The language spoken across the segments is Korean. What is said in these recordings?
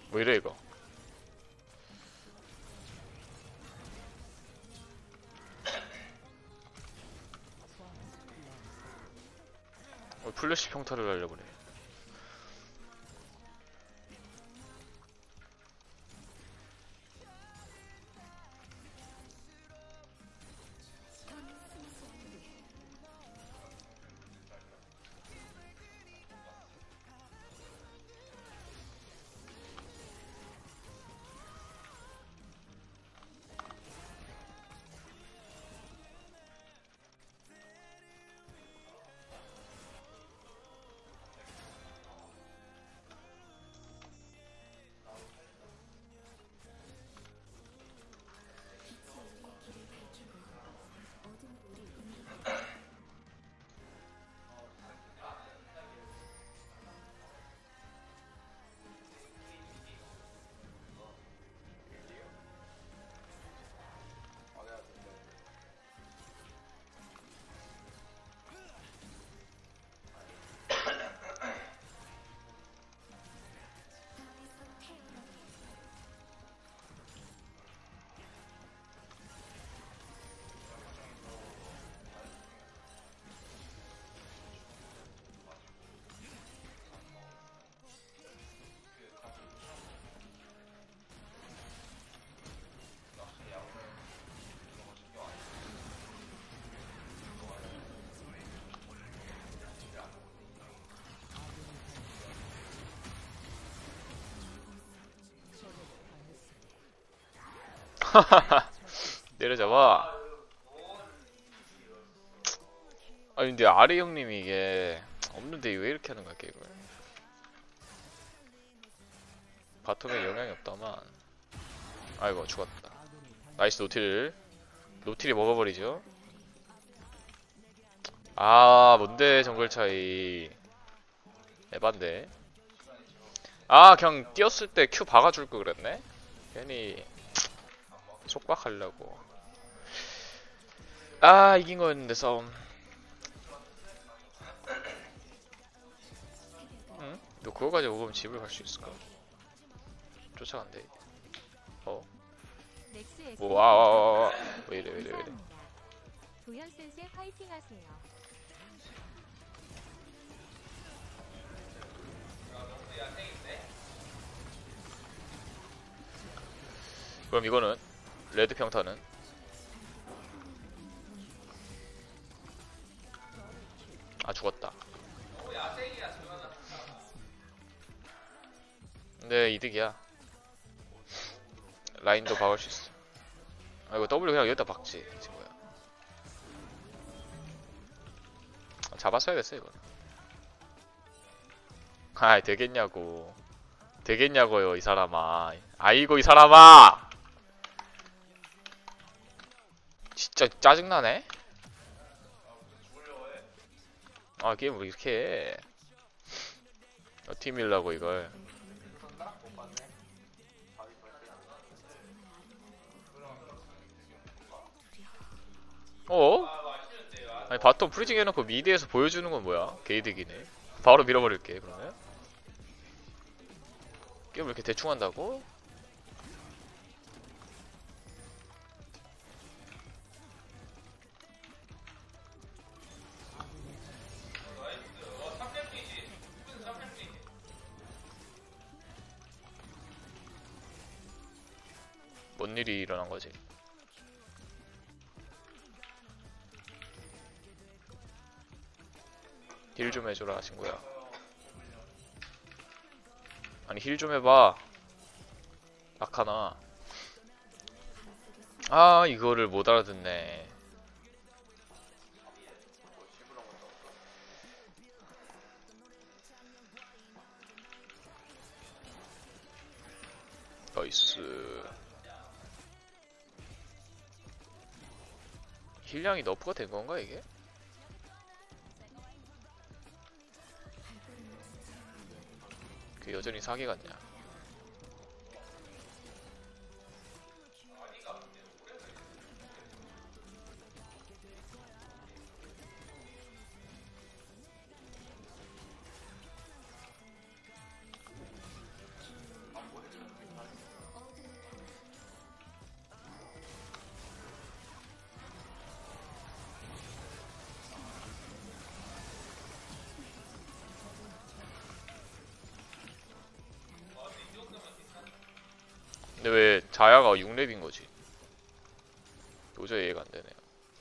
뭐 이래 이거. 플래시 평타를 날려보네. 내려잡아. 아니 근데 아래 형님이 이게 없는데 왜 이렇게 하는 거야 게임을. 바텀에 영향이 없다만. 아이고 죽었다. 나이스 노틸. 노틸이 먹어버리죠. 아 뭔데 정글 차이. 에반데. 아 그냥 뛰었을 때 Q 박아줄 걸 그랬네. 괜히 속박하려고. 아 이긴 거였는데 싸움. 응? 너 그거 가지고 먹으면 집을 갈 수 있을까? 쫓아간대. 어? 와. 왜 이래. 도현센세 화이팅 하세요. 그럼 이거는 레드 평타는 아 죽었다. 네 이득이야. 라인도 박을 수 있어. 아 이거 W 그냥 여기다 박지 친구야. 잡았어야겠어 이거. 아이 되겠냐고요 이 사람아. 아이고 이 사람아. 진짜 짜증나네. 아 게임을 이렇게 해. 팀 밀라고 이걸. 어? 아니 바텀 프리징 해놓고 미드에서 보여주는 건 뭐야? 게이득이네. 바로 밀어버릴게 그러면. 게임을 이렇게 대충 한다고? 뭔 일이 일어난 거지? 힐 좀 해줘라 친구야. 아니 힐 좀 해봐. 아카나. 아 이거를 못 알아듣네. 나이스. 힐량이 너프가 된 건가 이게? 그 여전히 사기 같냐? 자야가 6렙인 거지. 도저히 이해가 안 되네요.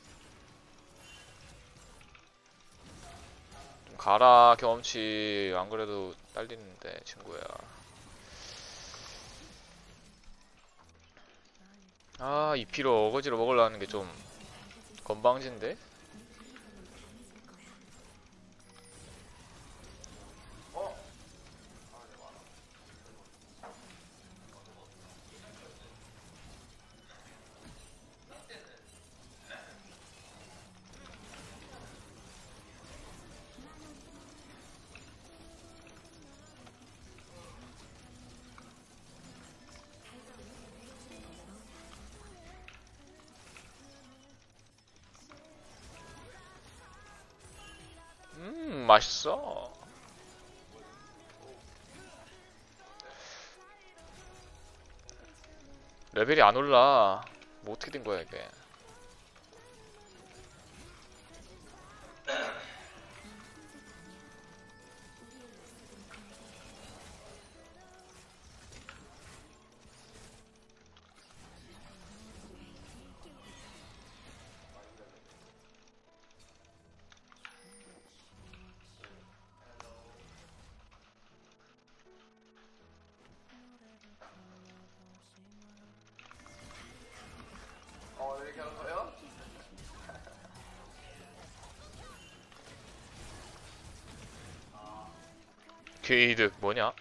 좀 가라 경험치. 안 그래도 딸리는데 친구야. 아, 이 피로 어거지로 먹으려는 게 좀 건방진데? 맛있어. 레벨이 안 올라. 뭐 어떻게 된 거야 이게. 게이득 뭐냐?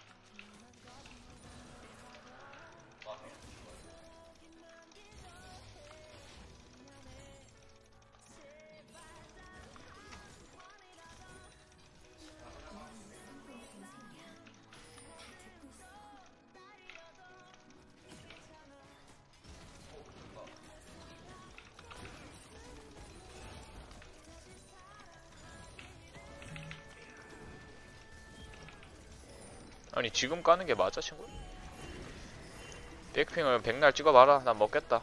아니 지금 까는 게 맞아 친구? 백핑을 백날 찍어봐라. 난 먹겠다.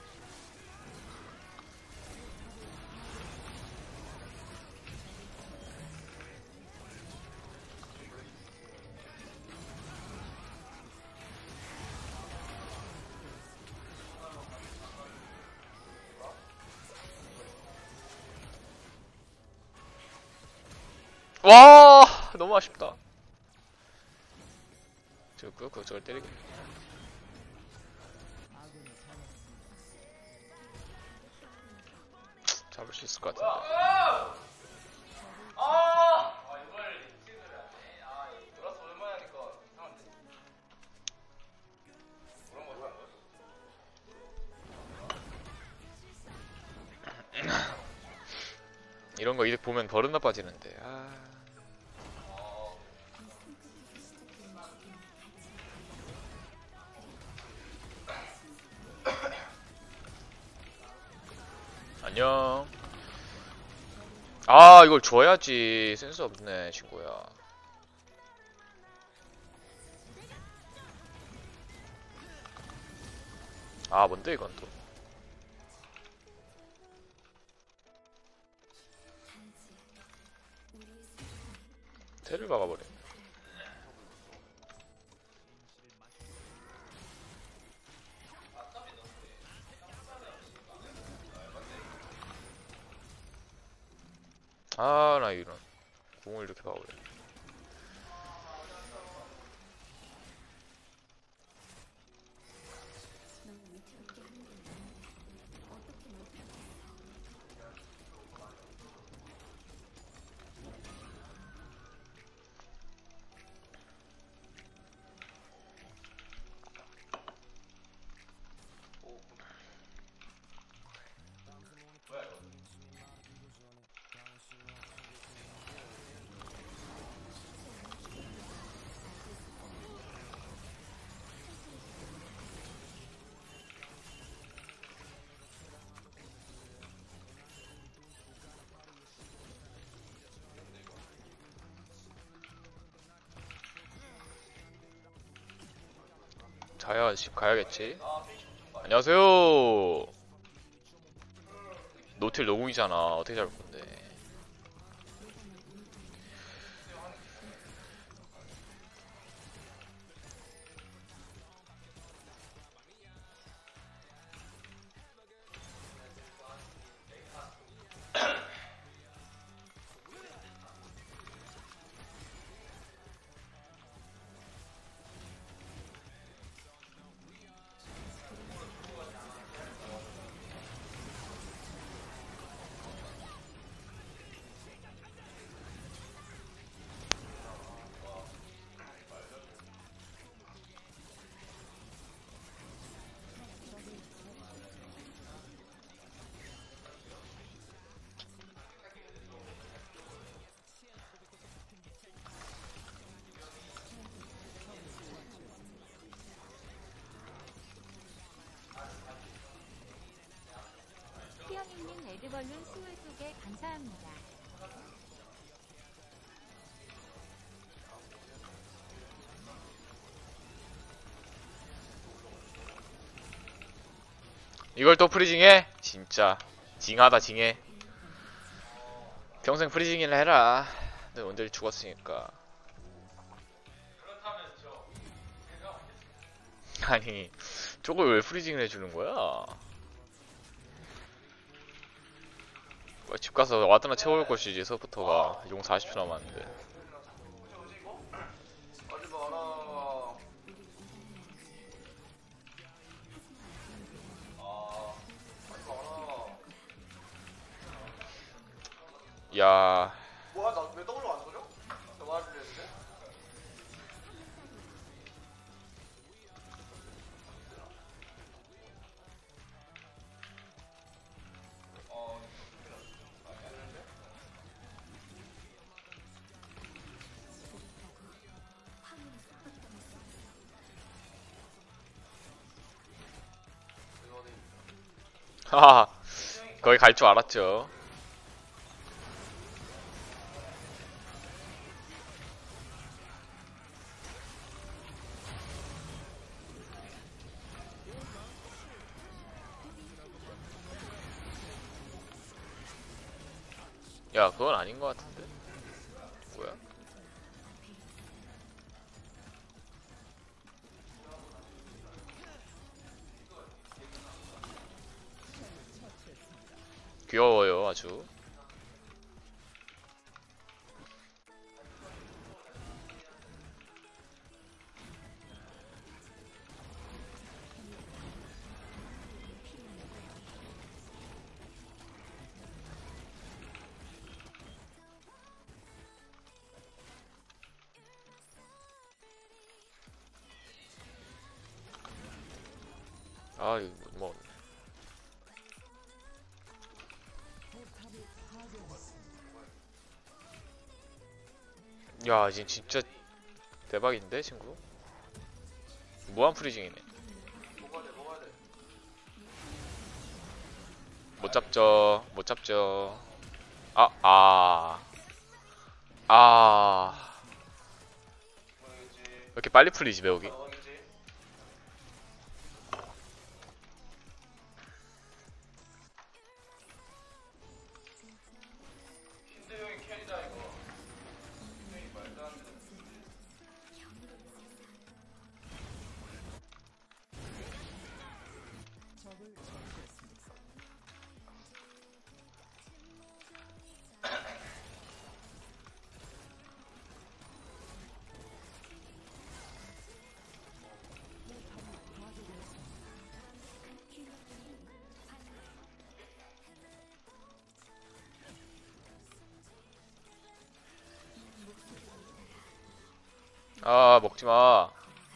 와 너무 아쉽다. 저걸 때리고 잡을 수 있을 것 같은데. 이런 거 이득 보면 버릇 나빠지는데. 안녕. 아 이걸 줘야지. 센스 없네 친구야. 아 뭔데 이건 또. 테를 박아버려. 아 나 이런 공을 이렇게 박아버려. 자야 집 가야겠지. 안녕하세요. 노틸 노공이잖아. 어떻게 잡을 건데. 버블룬 22개 감사합니다. 이걸 또 프리징해? 진짜 징하다 징해. 평생 프리징이나 해라. 너 원딜 죽었으니까. 아니 저걸 왜 프리징을 해주는 거야? 집 가서 와드나 채워올 것이지. 서부터가 용 40초 남았는데. 야, 뭐야, 나 왜 W 안 써져? 나 말을 했는데? 하하, 거기 갈 줄 알았죠. 야, 그건 아닌 것 같은데? 뭐야? 귀여워요, 아주. 아, 이거 뭐. 야, 지금 진짜 대박인데, 친구? 무한 프리징이네. 못 잡죠, 못 잡죠. 왜 이렇게 빨리 풀리지, 배우기? 아, 먹지마.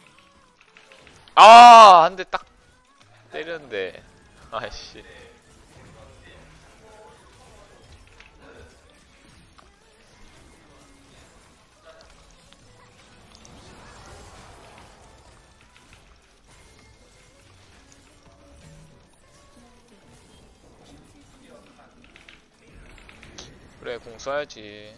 아, 한 대 딱 때렸는데. 아이씨. 그래, 공 써야지.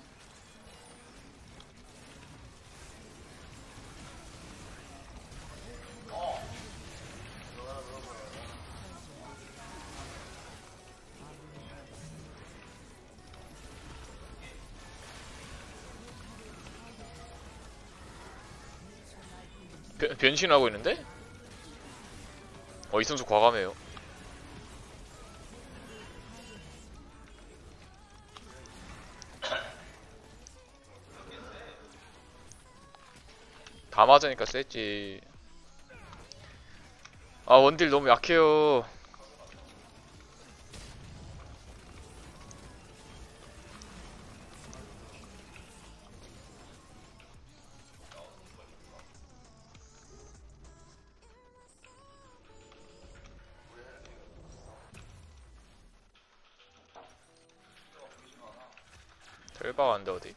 변신하고 있는데? 이 선수 과감해요. 다 맞으니까 셌지. 아, 원딜 너무 약해요. 텔바 왔는데 어디?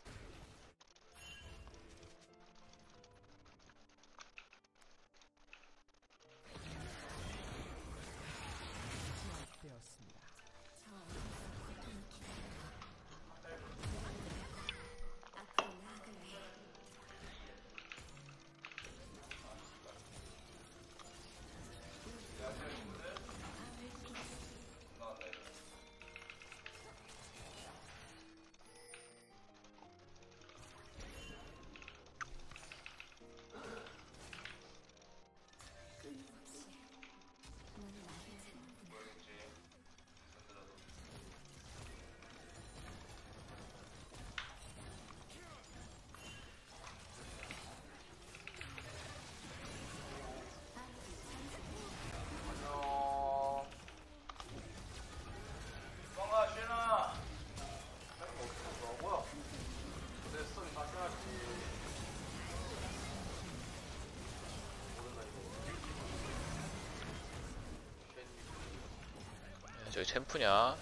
저기 챔프냐?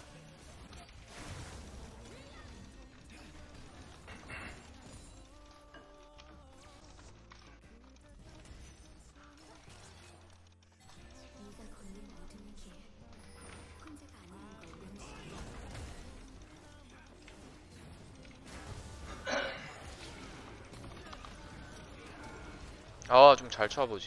아, 좀 잘 쳐보지.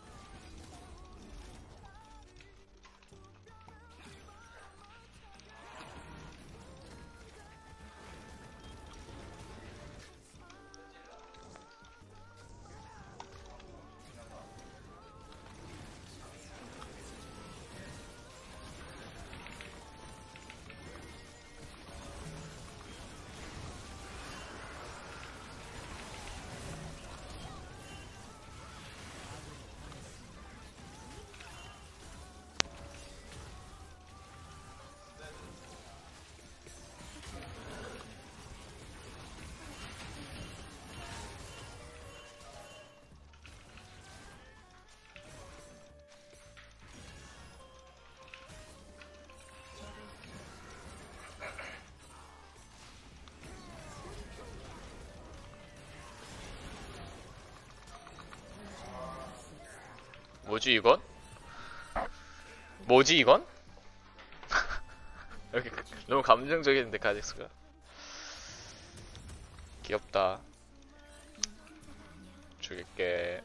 뭐지 이건? 뭐지 이건? 이렇게 너무 감정적인데 카직스가 귀엽다. 죽일게.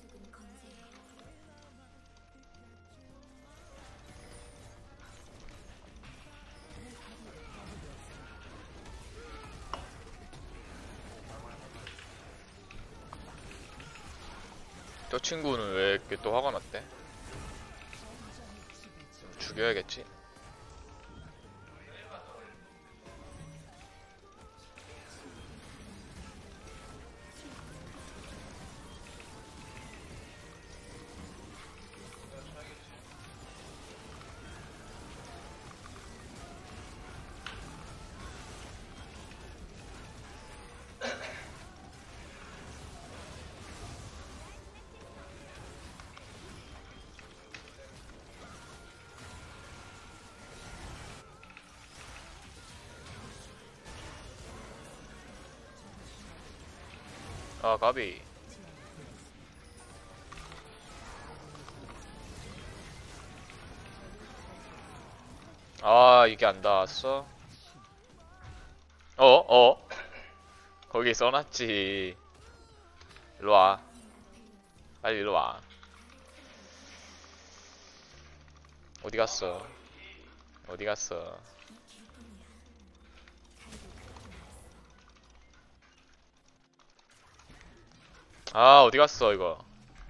저 친구는 왜 이렇게 또 화가 났대? 죽여야겠지? 아, 가비. 아, 이게 안 닿았어? 거기 써놨지. 일로와. 빨리 일로와. 어디 갔어? 어디 갔어? 아, 어디 갔어, 이거.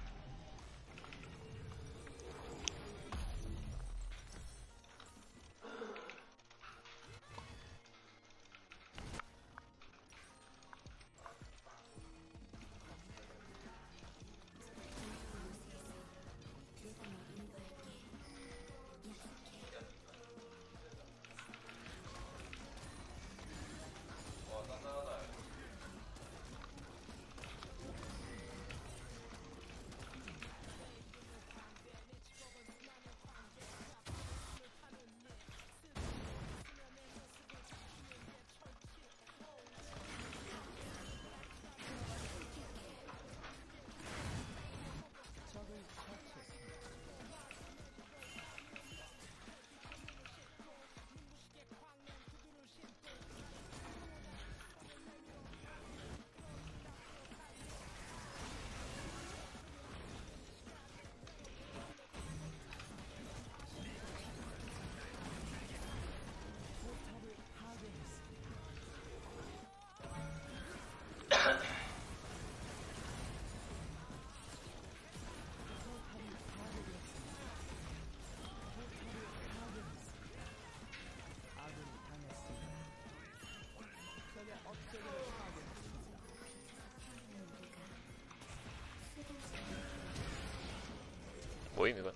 뭐임, 이건?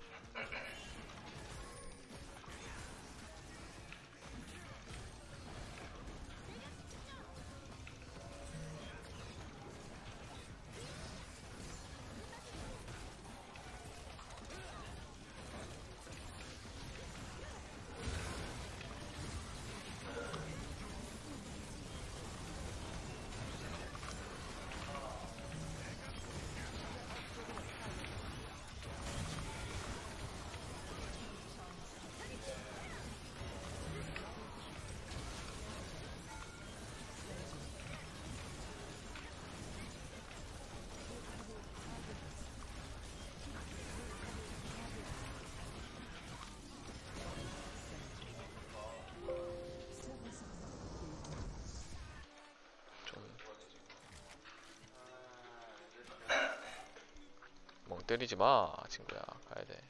때리지 마, 친구야. 가야 돼.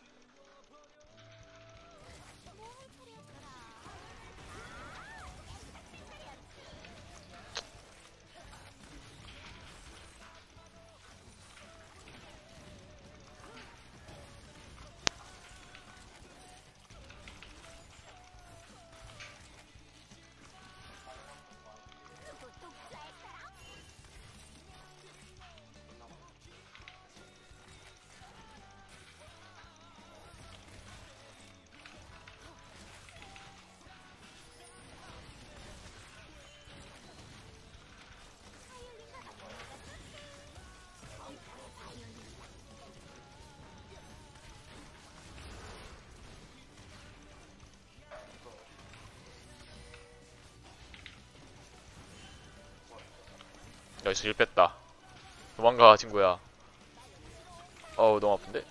여기서 1 뺐다. 도망가, 친구야. 어우, 너무 아픈데?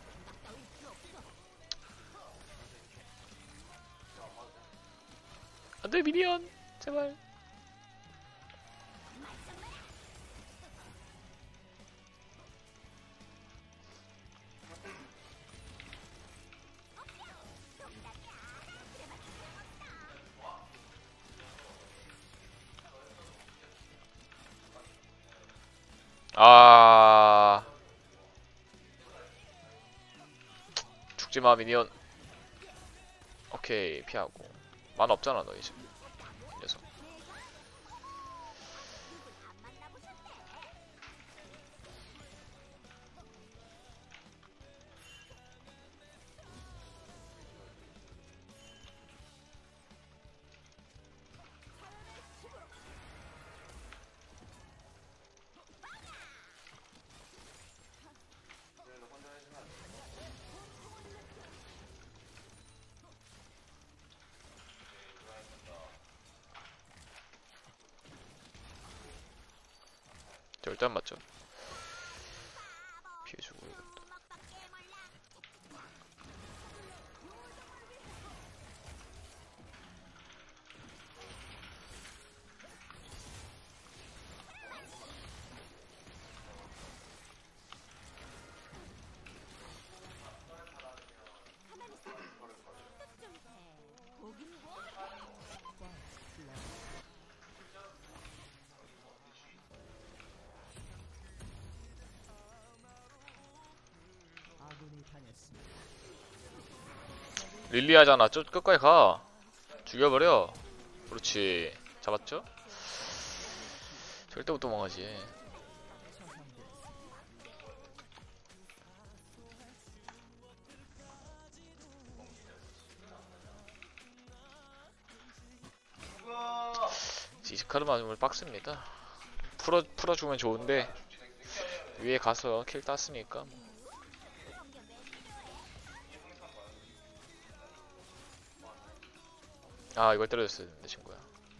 안돼, 미니언! 제발. 아, 죽지마, 미니언. 오케이, 피하고. 만 없잖아, 너 이제. 이 녀석. 절대 안 맞죠? 피해주고 이것도. 릴리 하잖아. 저 끝까지 가. 죽여버려. 그렇지. 잡았죠? 절대 못 도망가지. 이스카르 맞으면 빡셉니다. 풀어주면 좋은데 위에 가서 킬 땄으니까 뭐. 아, 이걸 때려줬어야 되는데, 친구야.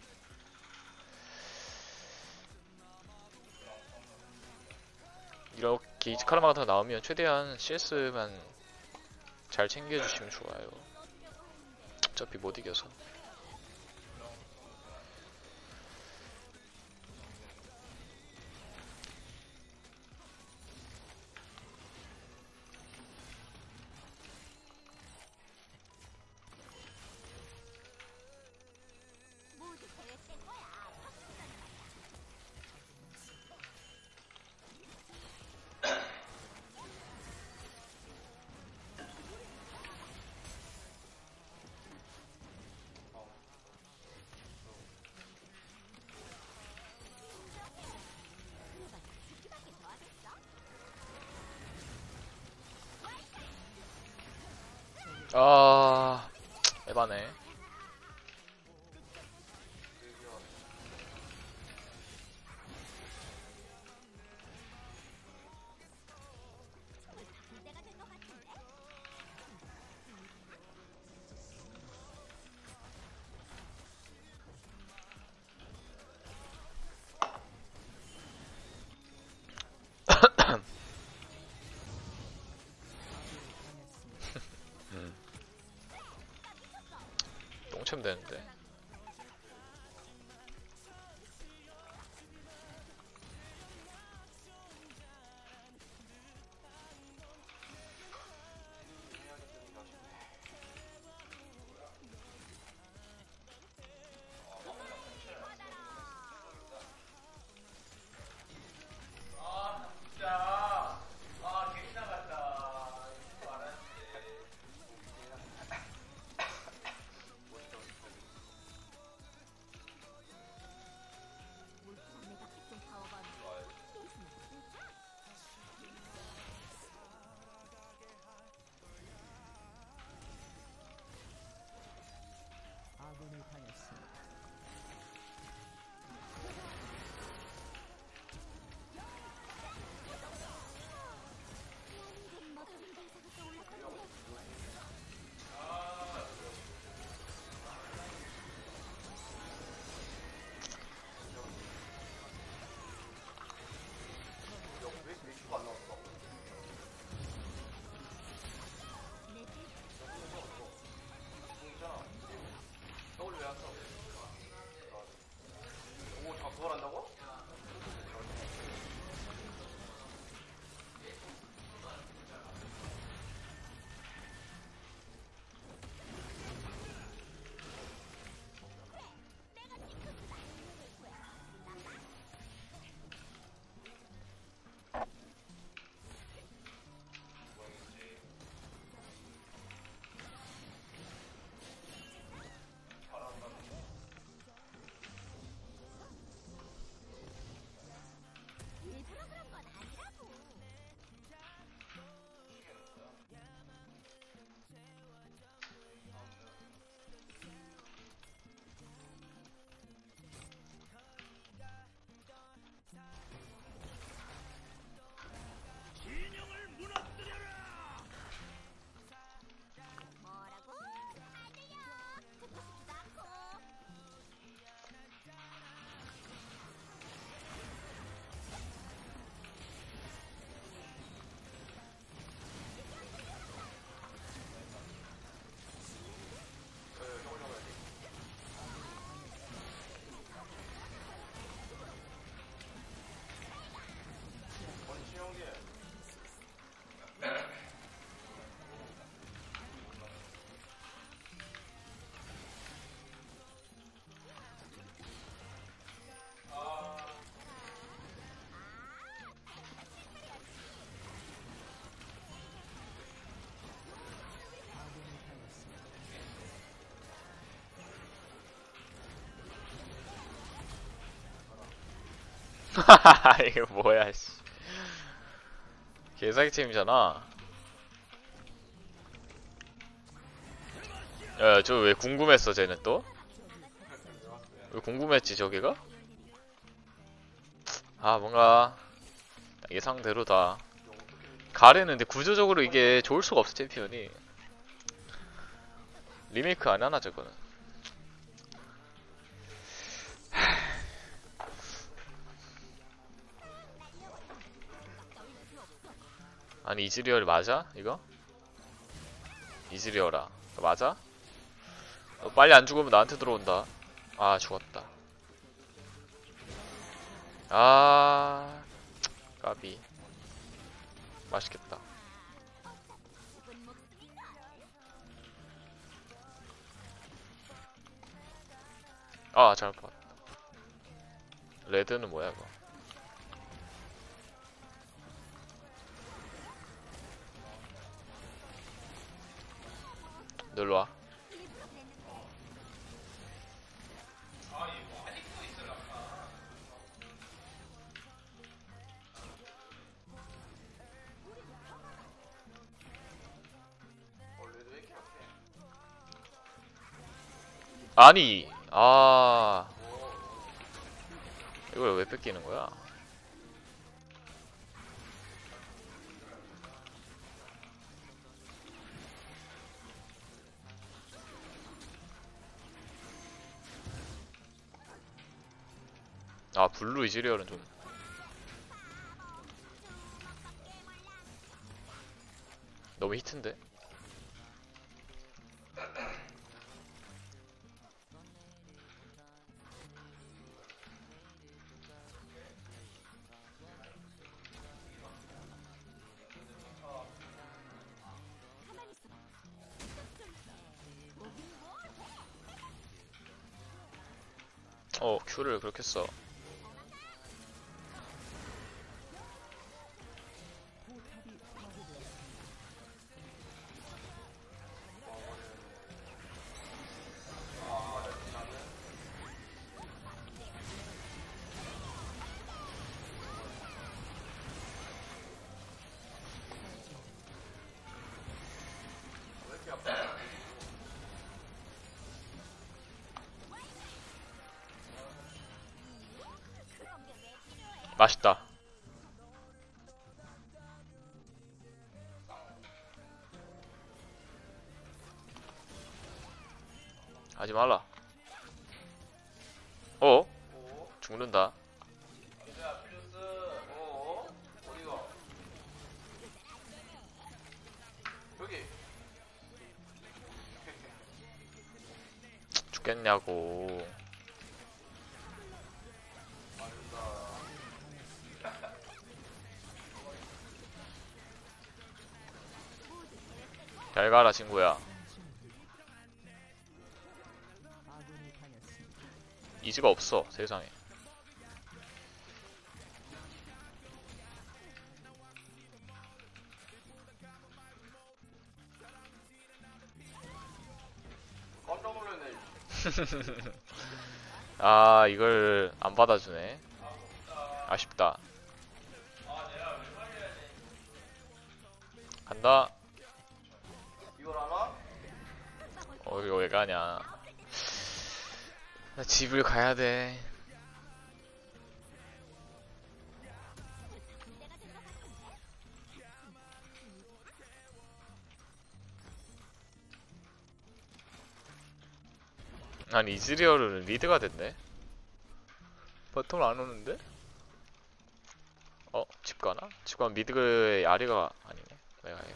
이렇게 이즈카르마가 더 나오면 최대한 CS만 잘 챙겨주시면 좋아요. 어차피 못 이겨서. 아, 에바네. 똥침 되는데. 이거 뭐야, 씨. 개사기 팀이잖아. 야, 저 왜 궁금했어, 쟤는 또? 왜 궁금했지, 저기가? 아, 뭔가, 예상대로다. 가레는데 구조적으로 이게 좋을 수가 없어, 챔피언이. 리메이크 안 하나, 저거는. 아니, 이즈리얼 맞아? 이거? 이즈리얼아. 맞아? 너 빨리 안 죽으면 나한테 들어온다. 아, 죽었다. 아, 까비. 맛있겠다. 아, 잘못 봤다. 레드는 뭐야, 이거? 놀러 와. 원래도 왜 이렇게 약해? 아니, 아, 이걸 왜 뺏기는 거야? 아, 블루 이즈리얼은 좀 너무 히트인데? Q를 그렇게 써. 왜 이렇게 아파? 맛있다. 하지 말라. 오? 죽는다. 안돼 아필리우스. 오? 어디가? 여기. 죽겠냐고. 맞는다. 잘 가라, 친구야. 이즈가 없어, 세상에. 깜짝 놀랐네. 아, 이걸 안 받아주네. 아쉽다. 간다. 이걸 알아? 이거 왜 가냐. 나 집을 가야 돼. 아니, 이즈리얼은 리드가 됐네? 바텀을 안 오는데? 집 가나? 집 가면 미드의 아리가 아니네. 내가 해.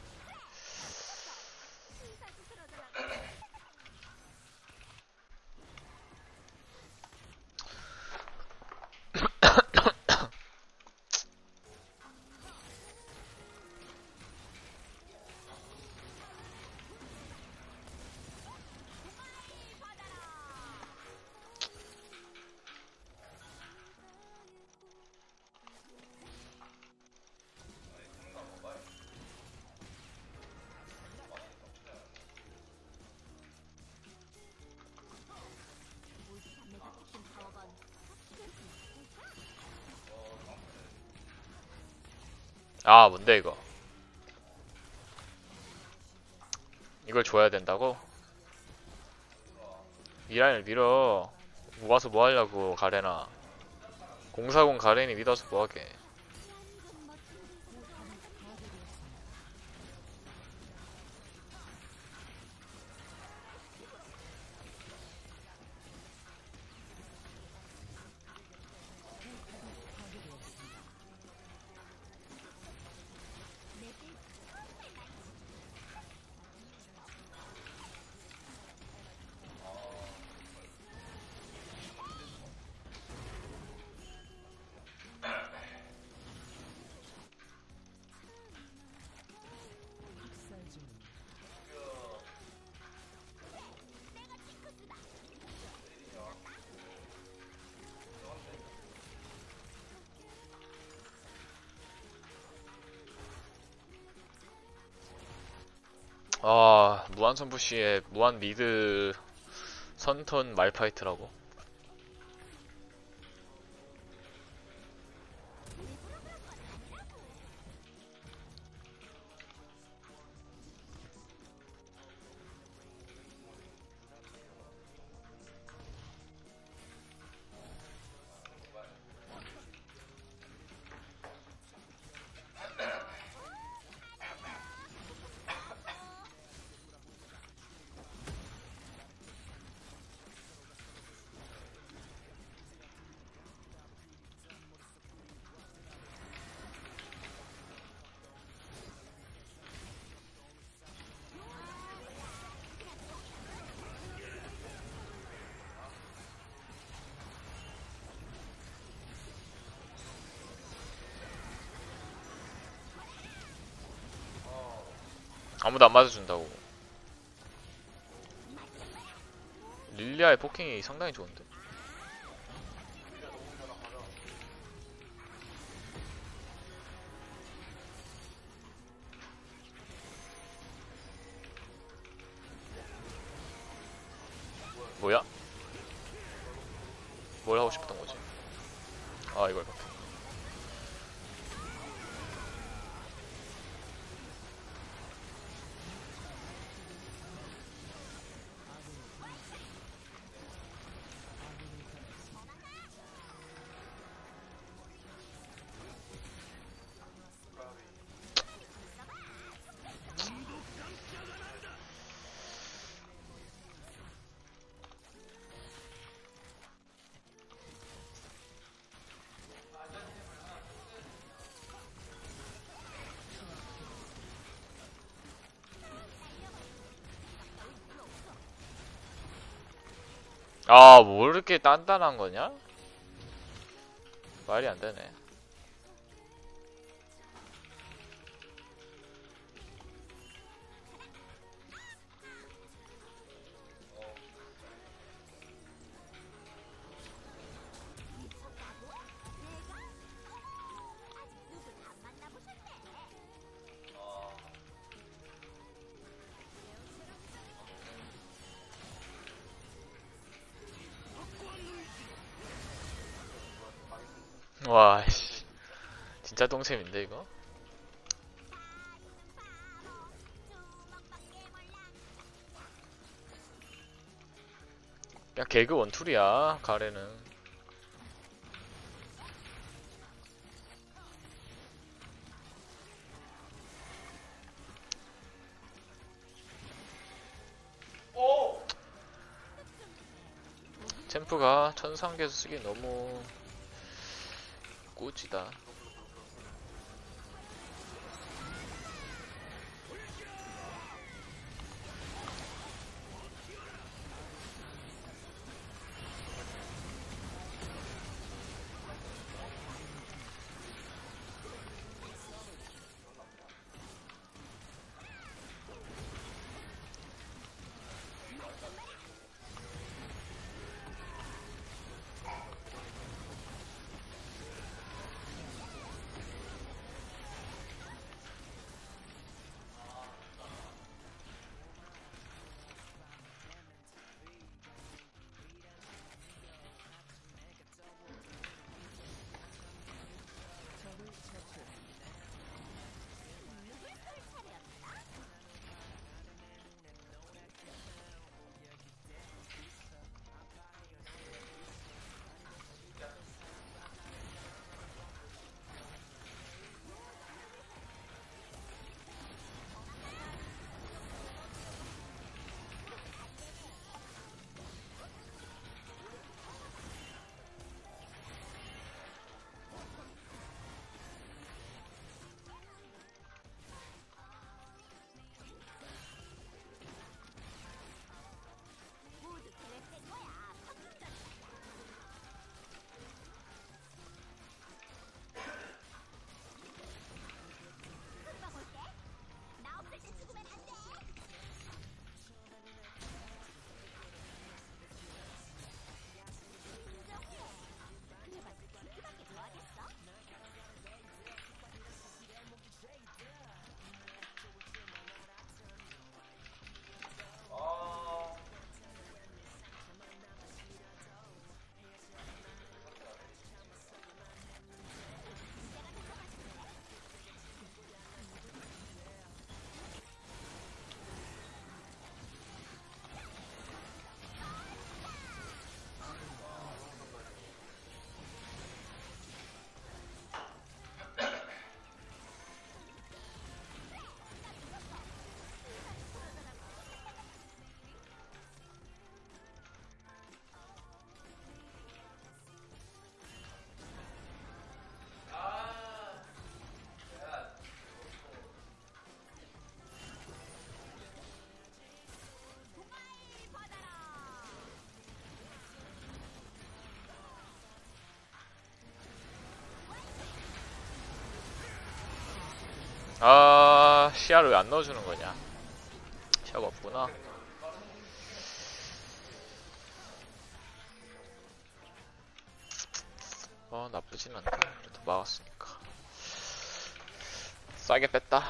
아 뭔데 이거. 이걸 줘야 된다고? 이 라인을 밀어. 모아서 뭐 하려고 가레나. 040 가렌이 믿어서 뭐하게. 아 무한 선부시의 무한 미드 선턴 말파이트라고? 아무도 안 맞아준다고. 릴리아의 포킹이 상당히 좋은데. 뭐야? 뭘 하고 싶었던 거지? 아 이걸 봐. 아, 뭐 이렇게 단단한 거냐? 말이 안 되네. 와, 씨. 진짜 똥샘인데, 이거? 그냥 개그 원툴이야, 가래는. 오! 챔프가 천상계에서 쓰기 너무 꾸지다. 아, 시야를 왜 안 넣어주는 거냐? 시야가 없구나. 나쁘진 않다. 그래도 막았으니까. 싸게 뺐다.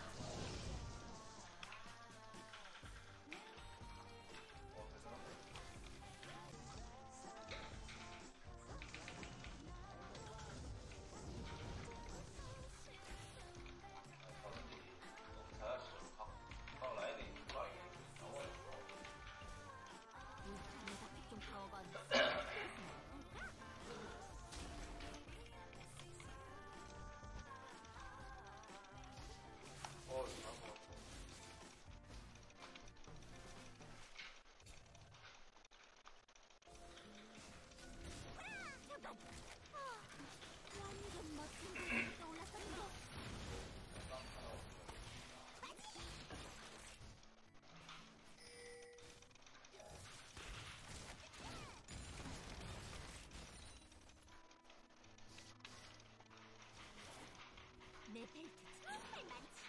내 벨트 정말 많지.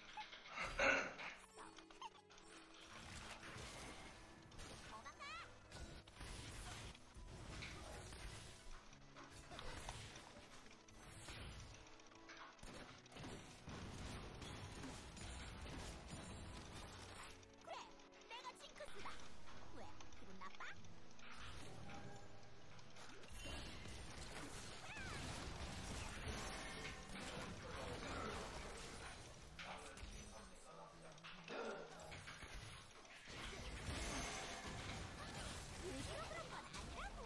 그래, 내가 징크스다. 왜? 기분 나빠? 일부러 그런 건 아니라고.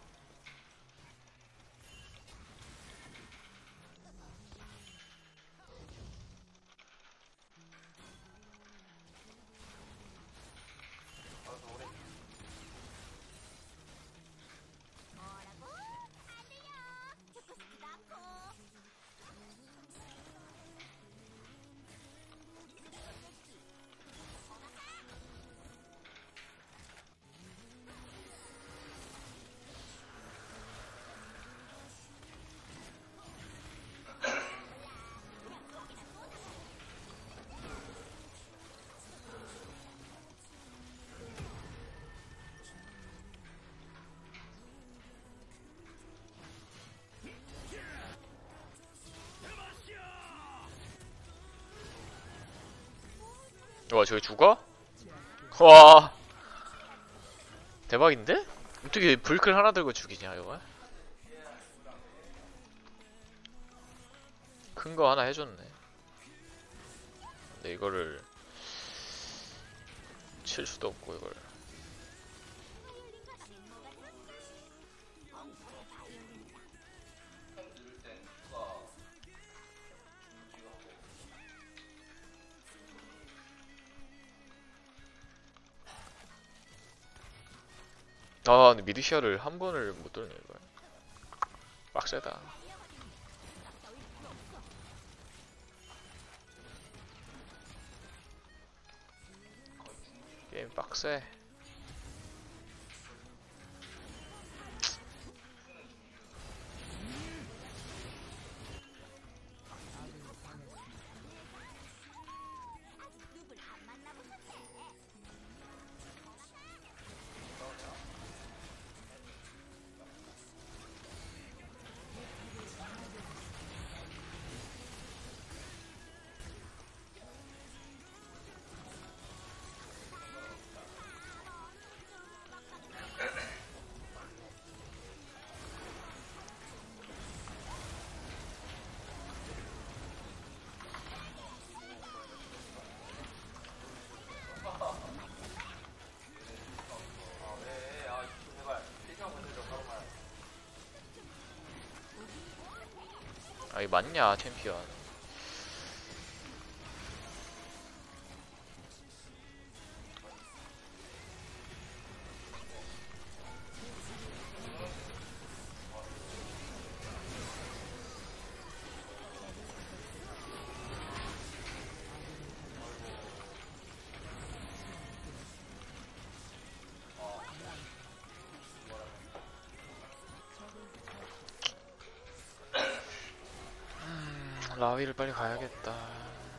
뭐라고? 안 들려. 듣고 싶지도 않고. 와, 저기 죽어? 와, 대박인데? 어떻게 불클 하나 들고 죽이냐, 이거? 큰 거 하나 해줬네. 근데 이거를 칠 수도 없고, 이걸. 아, 근데 미드시아를 한 번을 못 돌네, 이걸. 빡세다. 게임 빡세. 누굴 안 만나보셨대? 아, 이 맞냐, 챔피언. 라위를 빨리 가야겠다.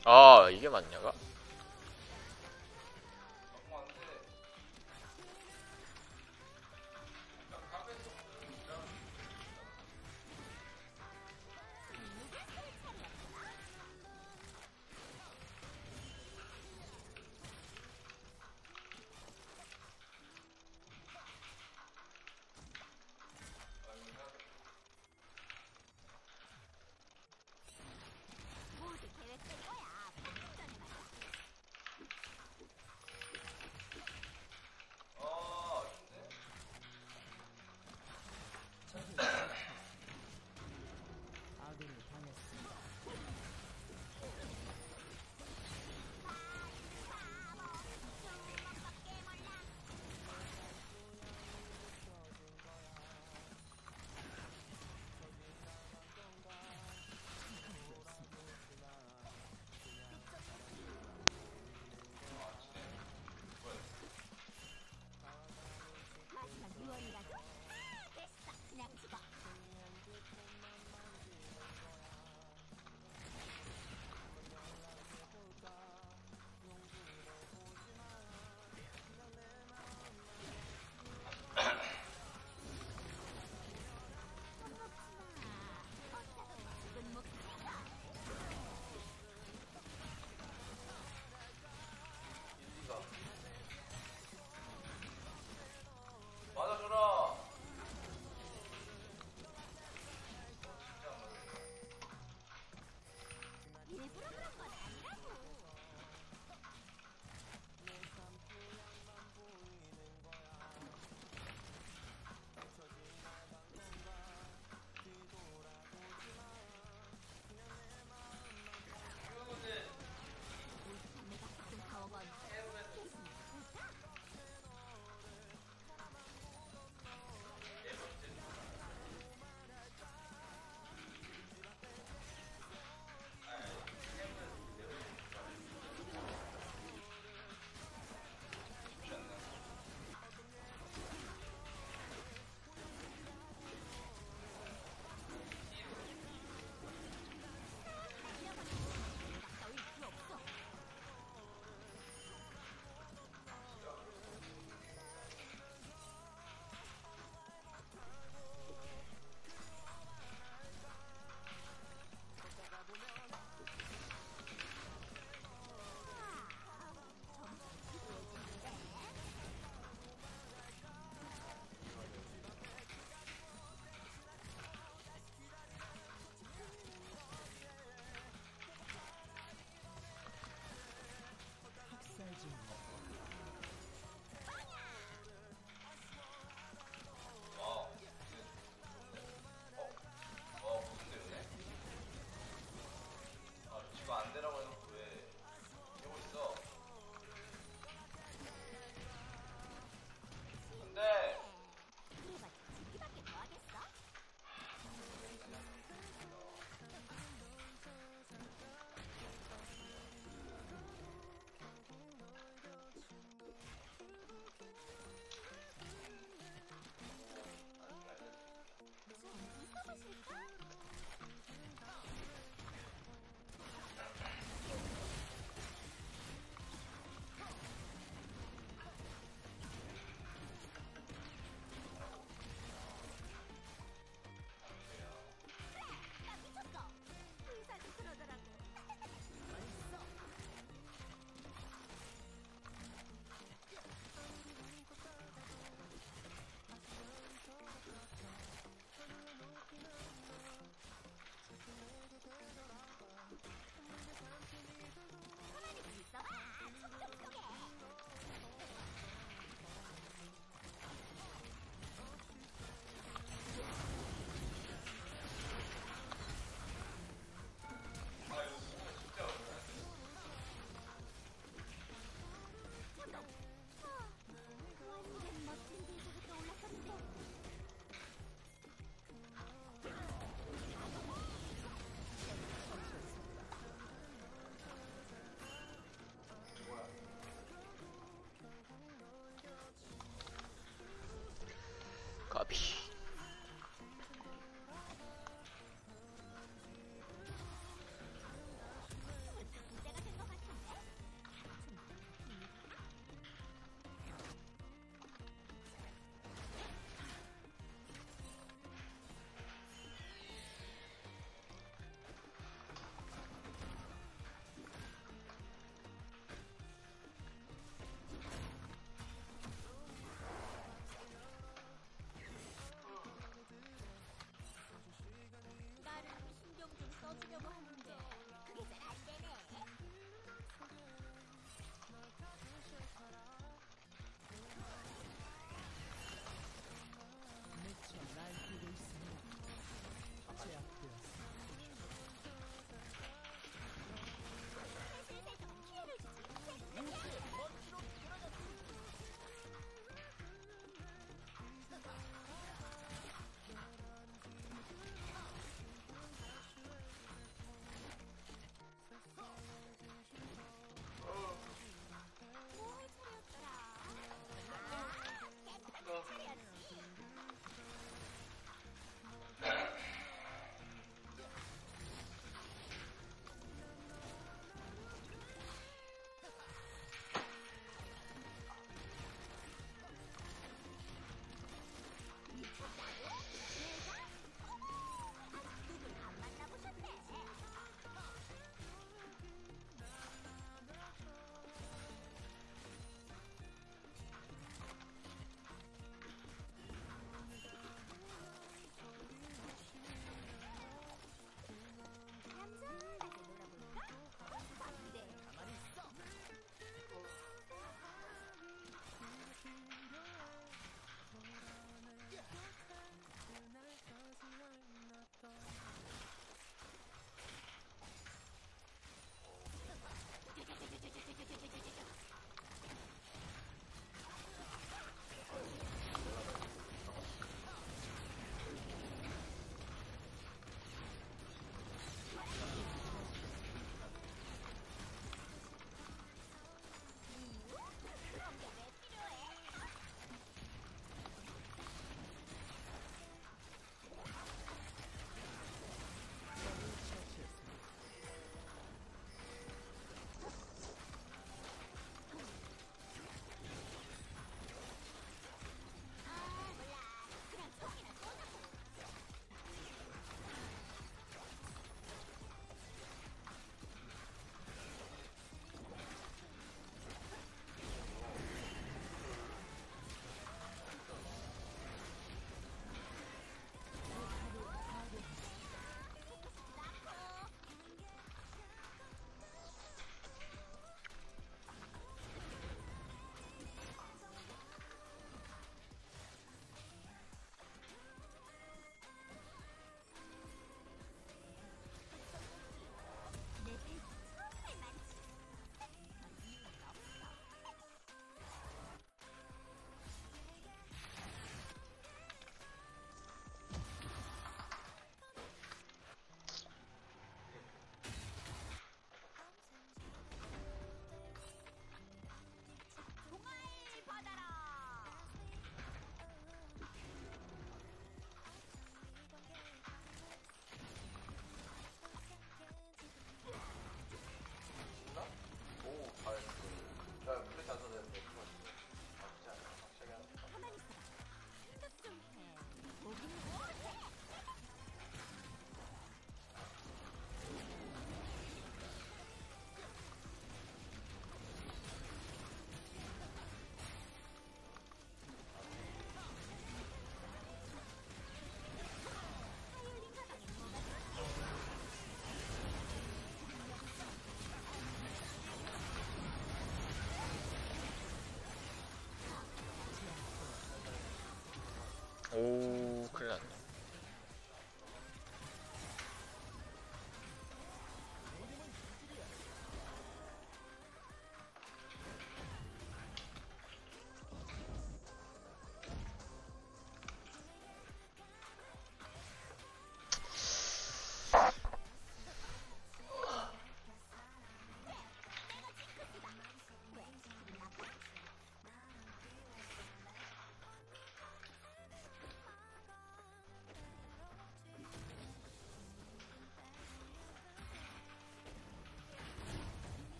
아 이게 맞냐가? 모두 계획된 거야. 방금 전에 말이야.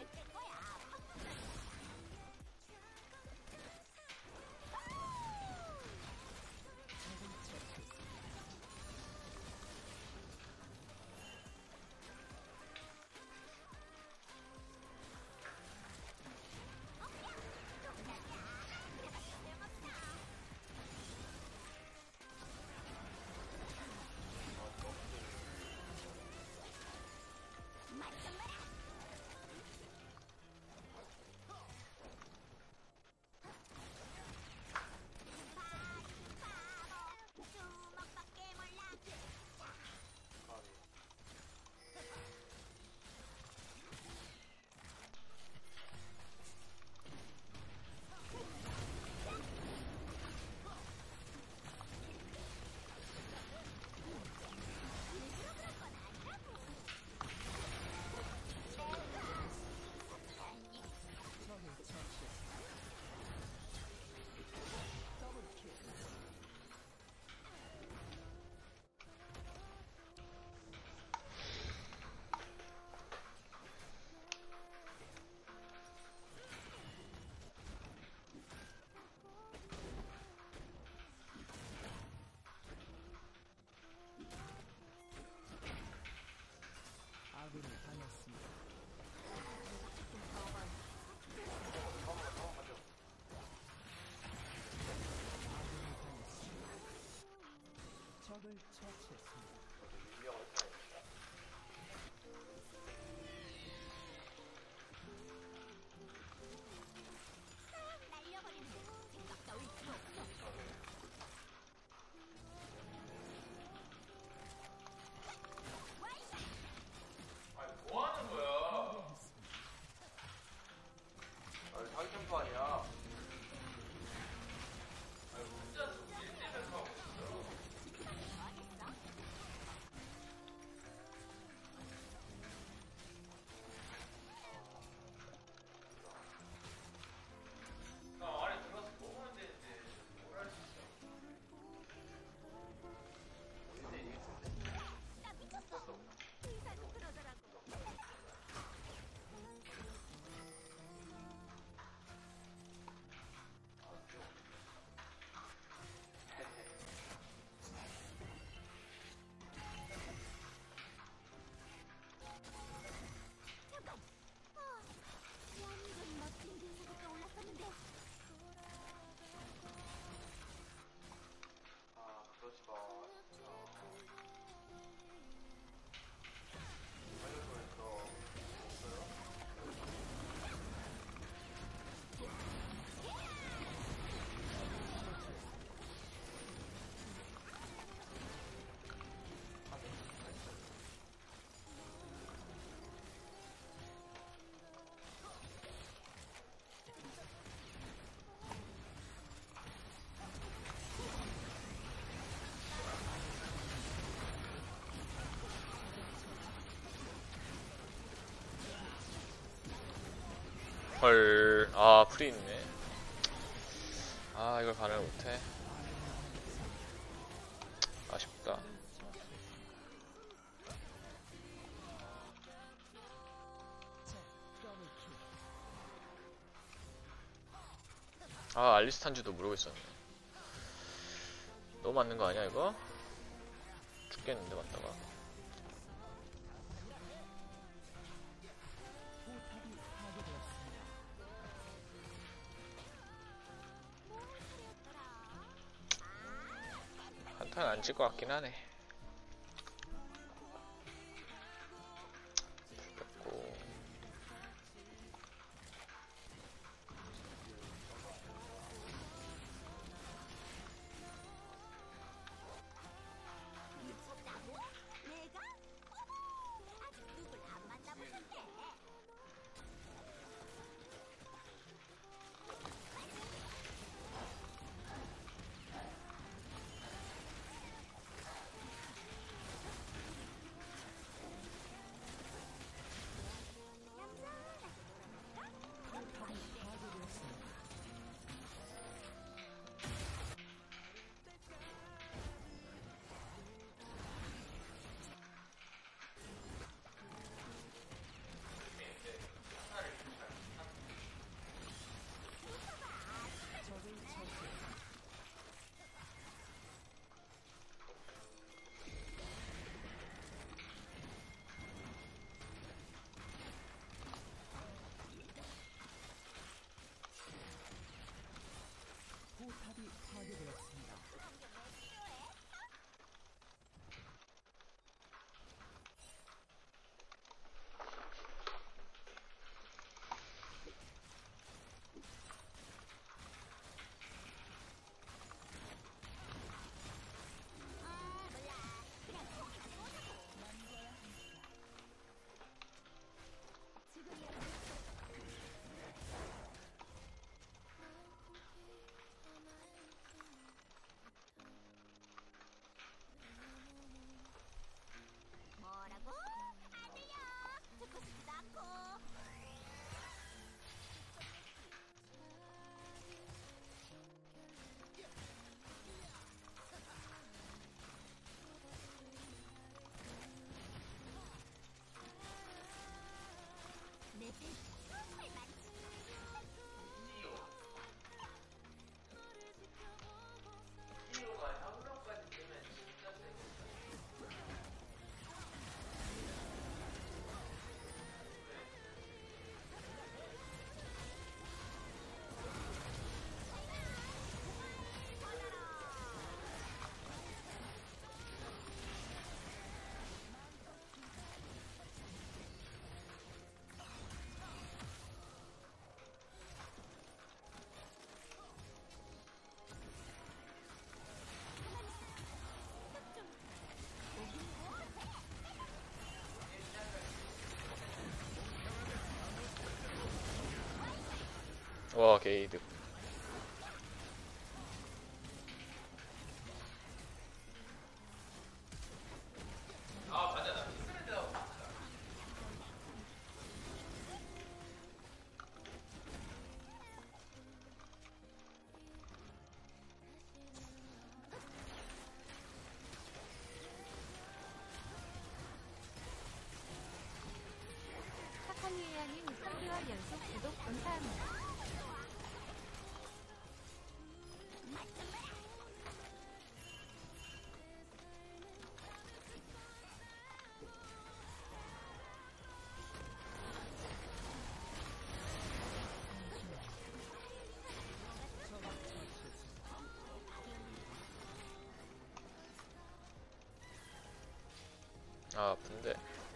뺄 거야. 주먹밖에 몰라. 적을 처치했습니다. 날려버리는 생각 따위 필요 없어. 아니 뭐 하는 거야? 아니 자기 템포 아니야. 아니 혼자 좀 일대면서 하고 있어. 나 아래 들어가서 먹으면 되는데 뭘 할 수 있어? 나 미쳤어. 의사도 그러더라고. 잠깐. 완전 멋진 녀석이 떠올랐었는데. 아 그러지 마. 살려서 했어. 없어요? 헐, 아, 프리 있네. 아, 이걸 반응을 못해. 아쉽다. 아, 알리스탄지도 모르고 있었네. 너무 맞는 거 아니야, 이거? 죽겠는데, 맞다가. 포탑이 파괴되었습니다. 한탄 안 질 것 같긴 하네. 죽겠고. 미쳤다고? 내가? 아직 누굴 안 만나보셨대. CEO가 혁명까지 되면 진짜 세겠다. 와 게이드. 아 맞아 나 스트레스라고. 착한 유야님 3개월 연속 구독 감사합니다. 아 아픈데.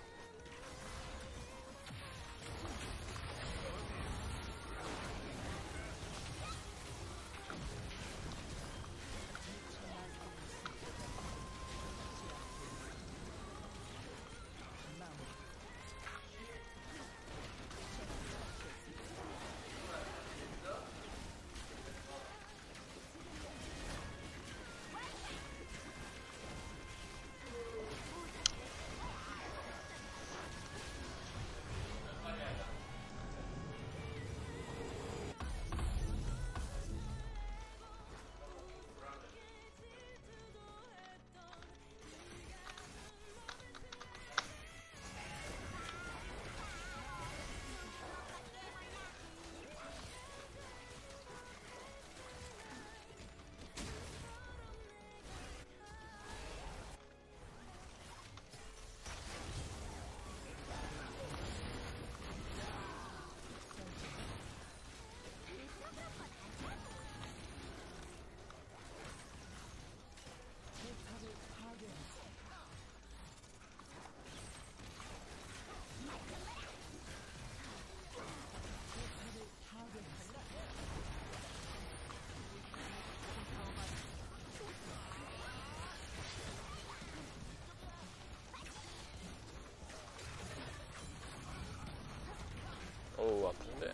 어우 아픈데.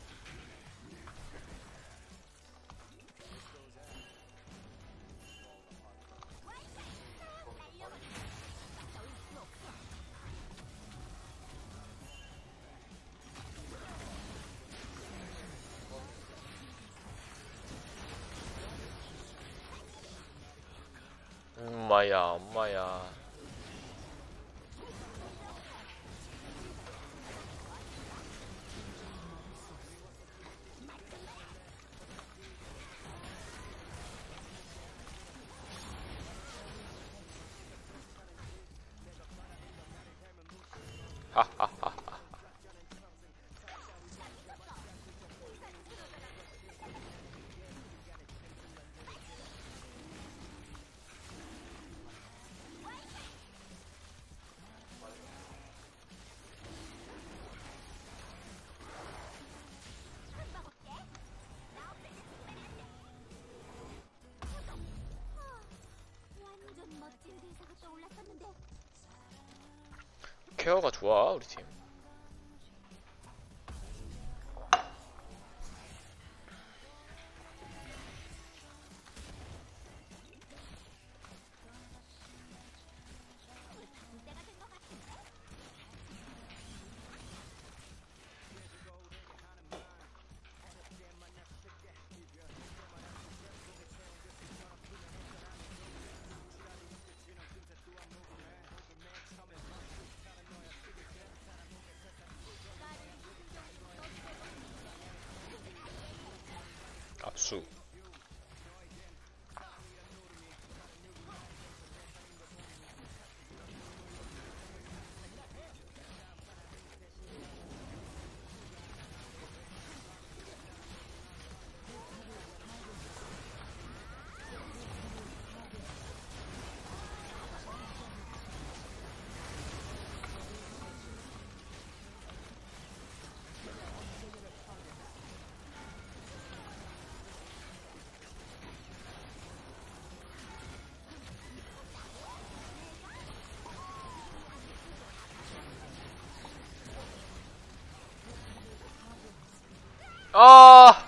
엄마야 엄마야. 하하하. 완전 멋진 대사가 떠올랐었는데. 케어가 좋아 우리 팀. 수. 아!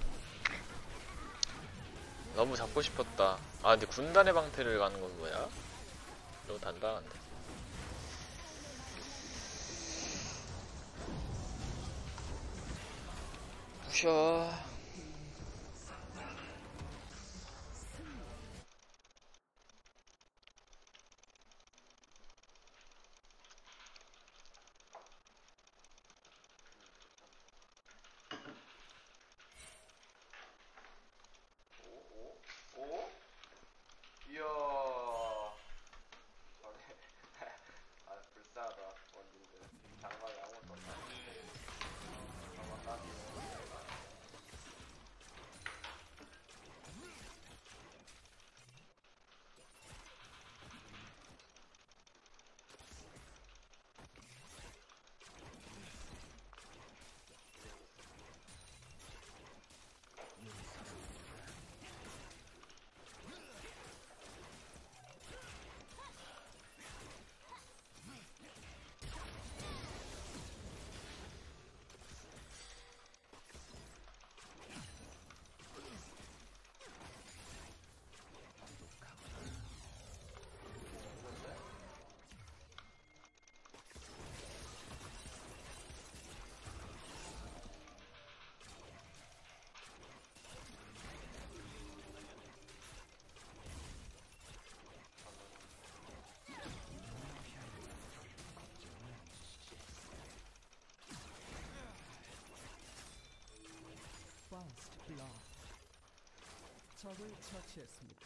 너무 잡고 싶었다. 아, 근데 군단의 방패를 가는 건 뭐야? 너무 단단한데. 부셔. 오? 이야. 아, 불쌍하다, 원딜들. 장막에 아무것도 없나? 장막 까지. First blood. 적을 처치했습니다.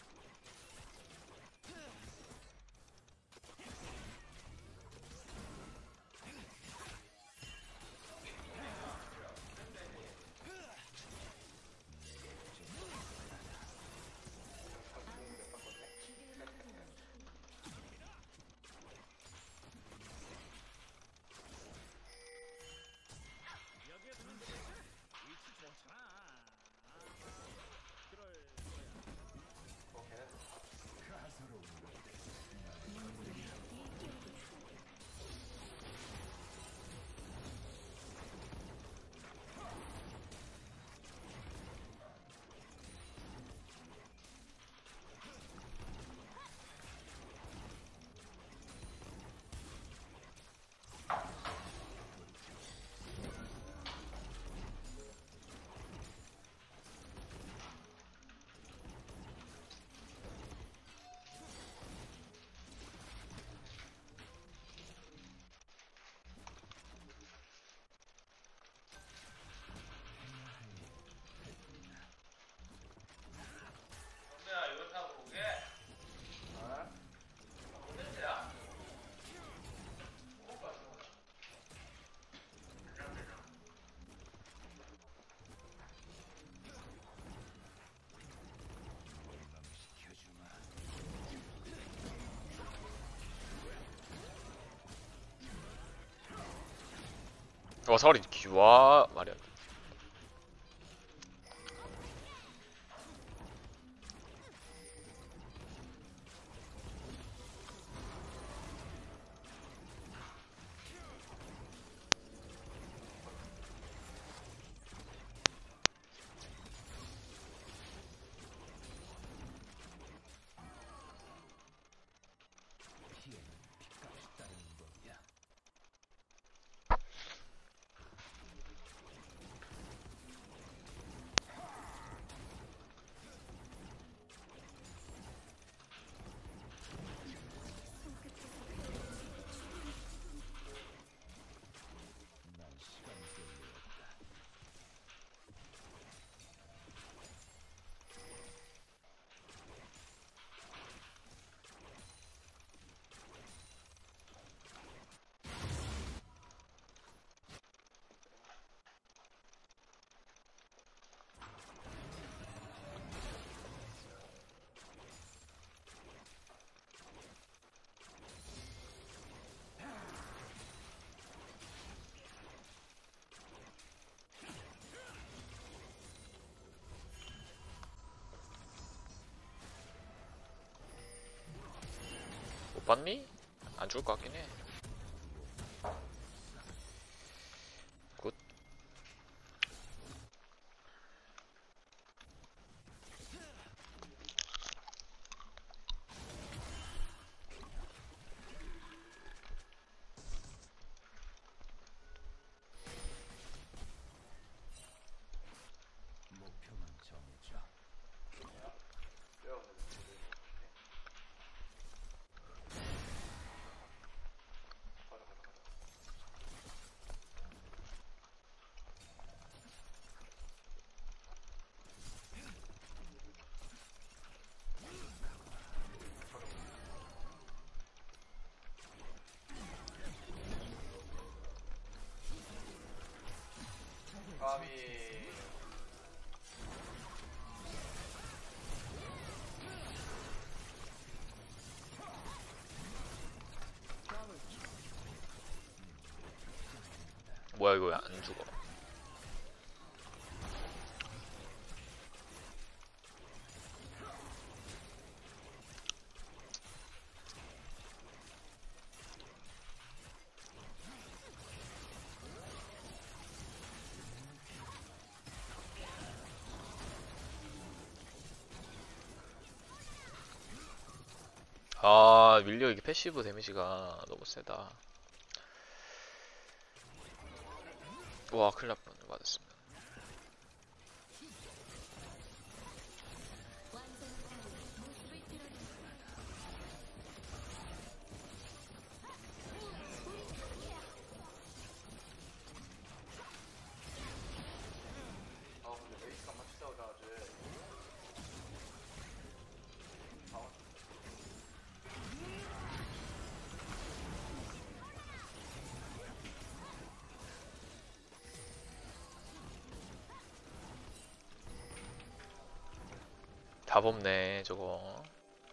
선배야, 이거 타고 오게? 어? 뭔 냄새야? 와, 사거리 기와 말이야. 잡았니? 안 죽을 것 같긴 해. 굿. 목표만 정해줘. 까비. 뭐야 이거 왜 안 죽어? 아, 밀려 이게 패시브 데미지가 너무 세다. 와, 큰일 날 뻔 맞았습니다. 아 근데 레이스가 같이 싸우자 어제. 답 없네, 저거.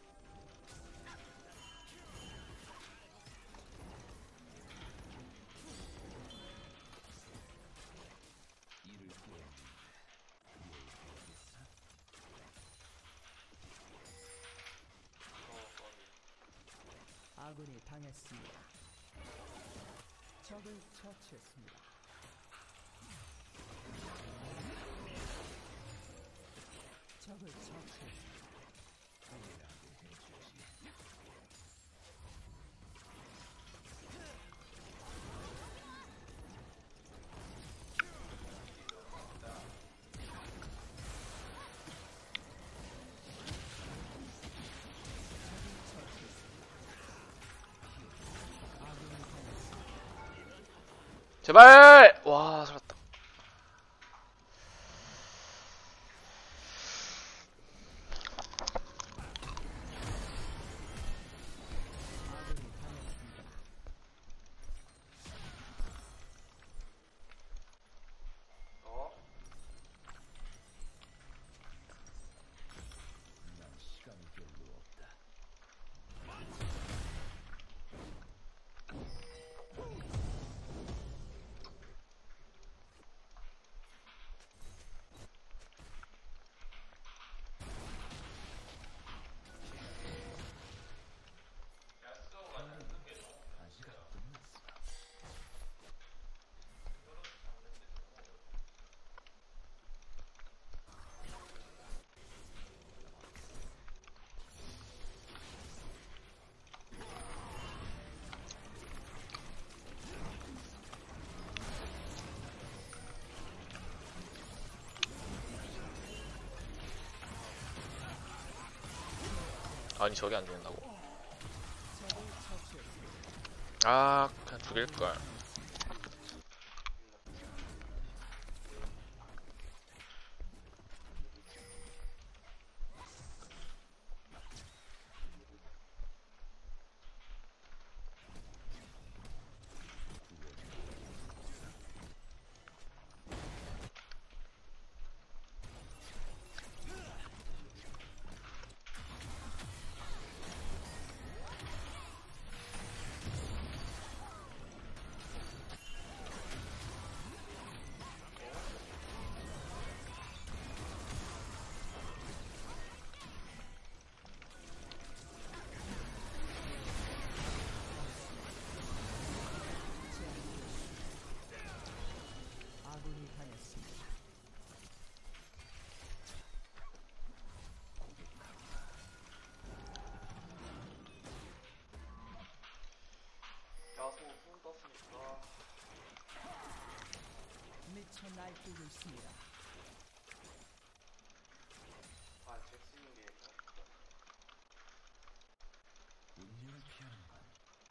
아군이 당했습니다. 적을 처치했습니다. 적을 처치했습니다. 제발! 와, 살았다. 어? 난 시간이 별로 없다. 아직 안 끝났어. 아니, 저게 안 죽는다고? 아, 그냥 죽일걸. 당했습니다. 야소 손 떴으니까 미쳐 날뛰고 있습니다. 아 잭스인 게 운명을 피하는 건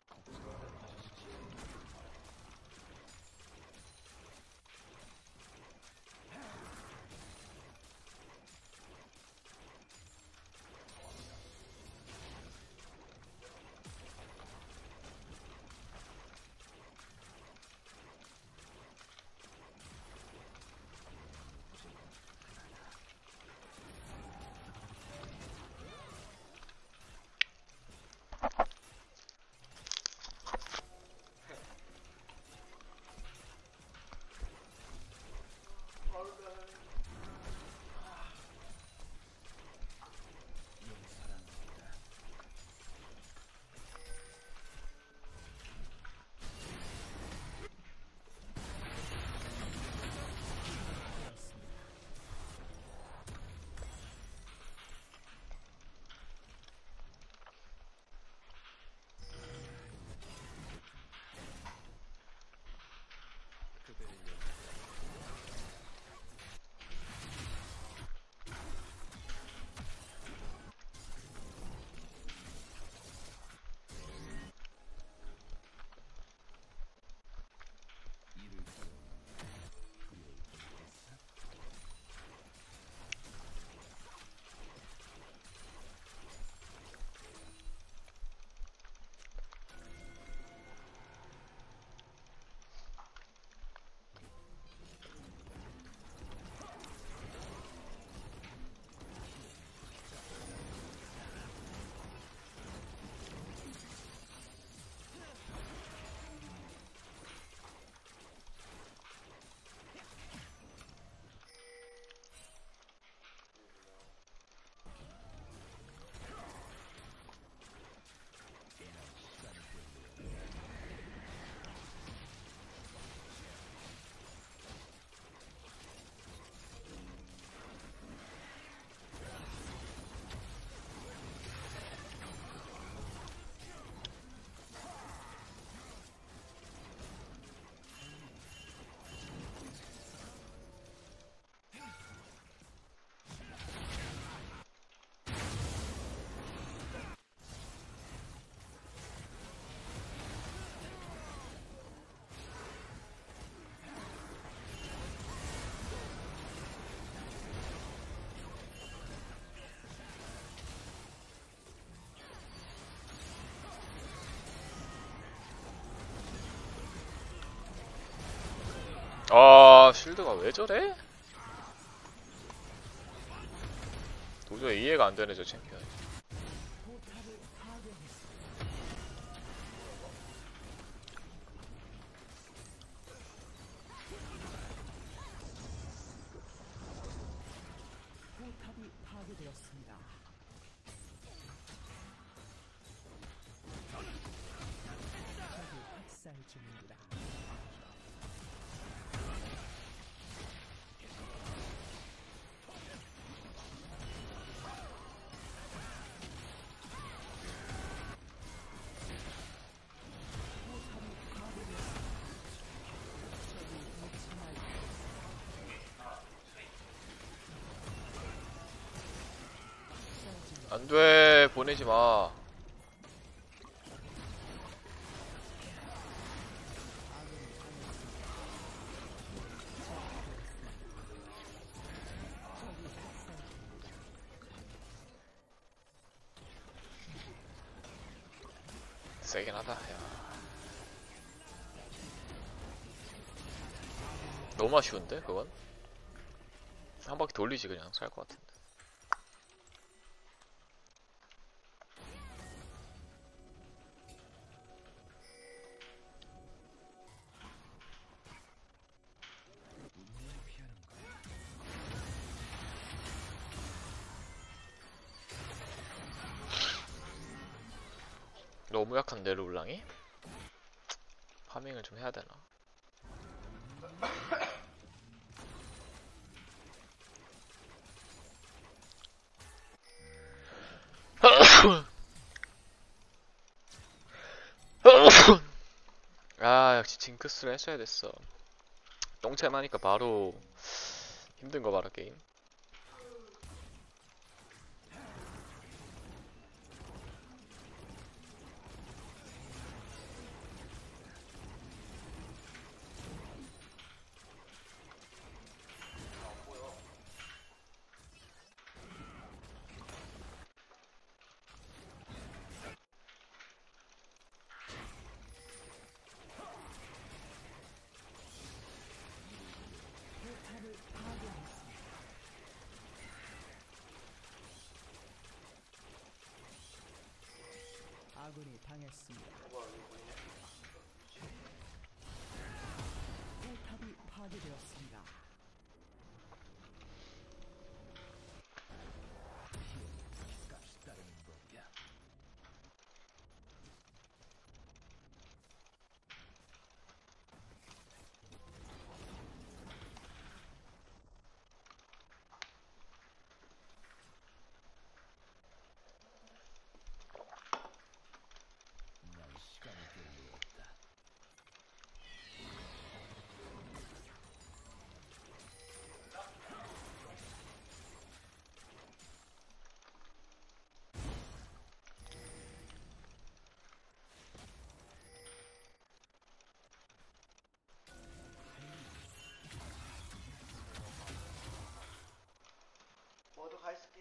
아, 실드가 왜 저래? 도저히 이해가 안 되네, 저 챔피언. 포탑을 파괴했습니다. 포탑이 파괴되었습니다. 적이 학살 중입니다. 안 돼, 보내지 마. 세긴 하다, 야. 너무 아쉬운데, 그건? 한 바퀴 돌리지, 그냥. 살 것 같은데. 너무 약한데, 르블랑이? 파밍을 좀 해야 되나? 아 역시 징크스를 했어야 됐어. 똥챔 하니까 바로 힘든 거 봐라 게임. 포탑을 파괴했습니다. 아군이 당했습니다. 포탑이 파괴되었습니다. 값이 따르는 법이야. 난 시간을 끌고 없다. 모두 가 있을게.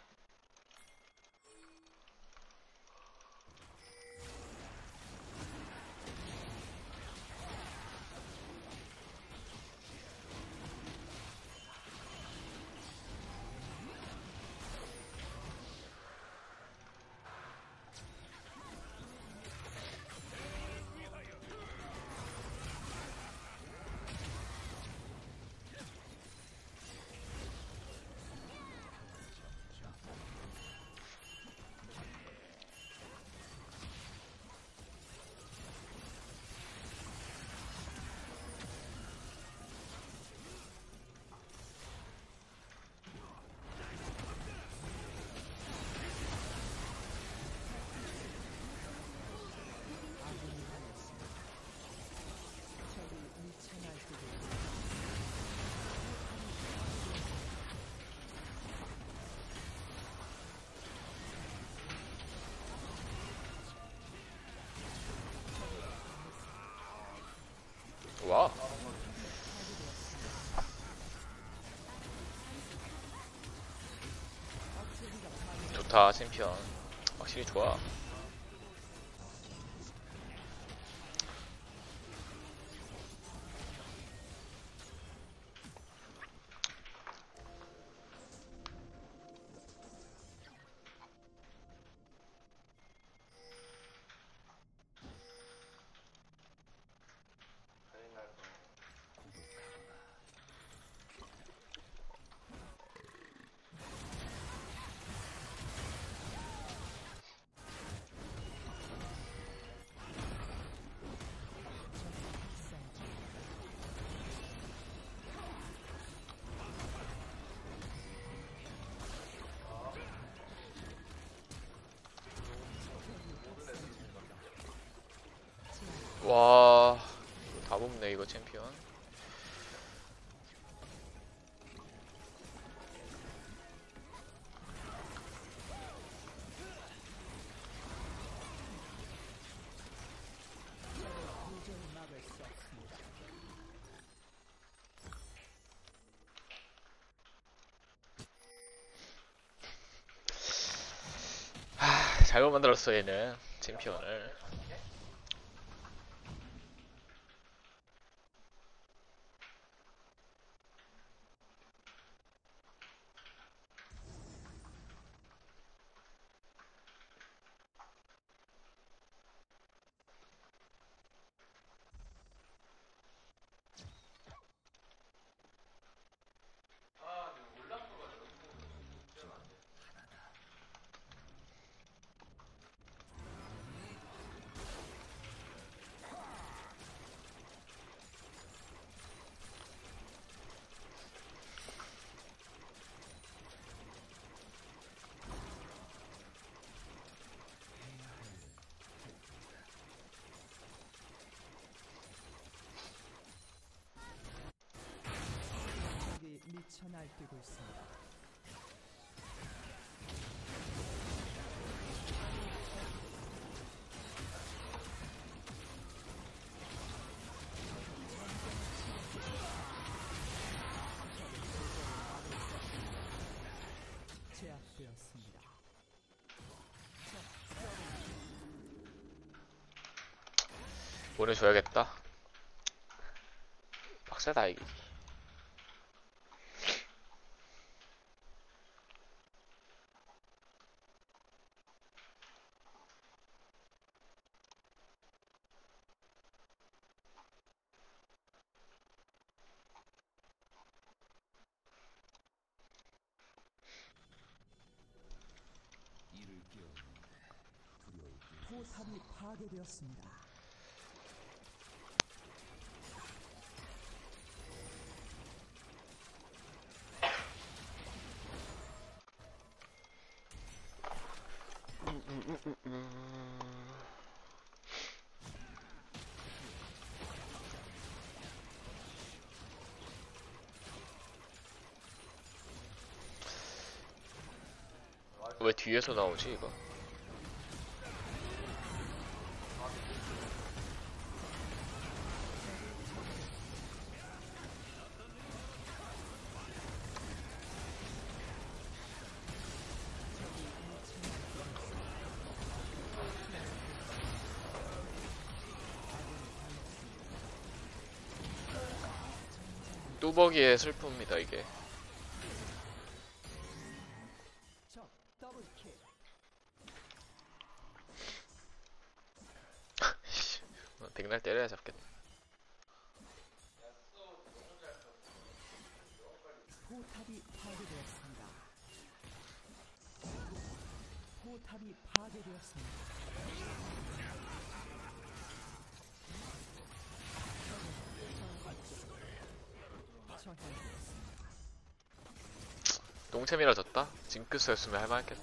아군이 당했습니다. 적이 미쳐날 때도 와. 좋다 챔피언. 확실히 좋아. 큰일 날 뻔. 와. 다 뽑네 이거 챔피언. 도저히 막을 수 없습니다. 잘못 만들었어 얘는 챔피언을. 미쳐 날뛰고 있습니다. 제압되었습니다. 보내줘야겠다. 빡세다 이게. 포탑이 파괴되었습니다. 왜 뒤에서 나오지 이거? 뚜벅이의 슬픔입니다 이게. 적 더블킬. 백날 때려야 잡겠다. 포탑이 파괴되었습니다. 포탑이 파괴되었습니다. 처형되었습니다. 똥챔이라 졌다? 징크스였으면 할만했겠다.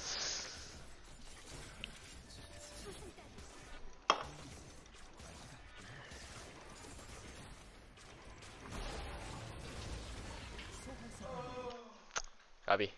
까비.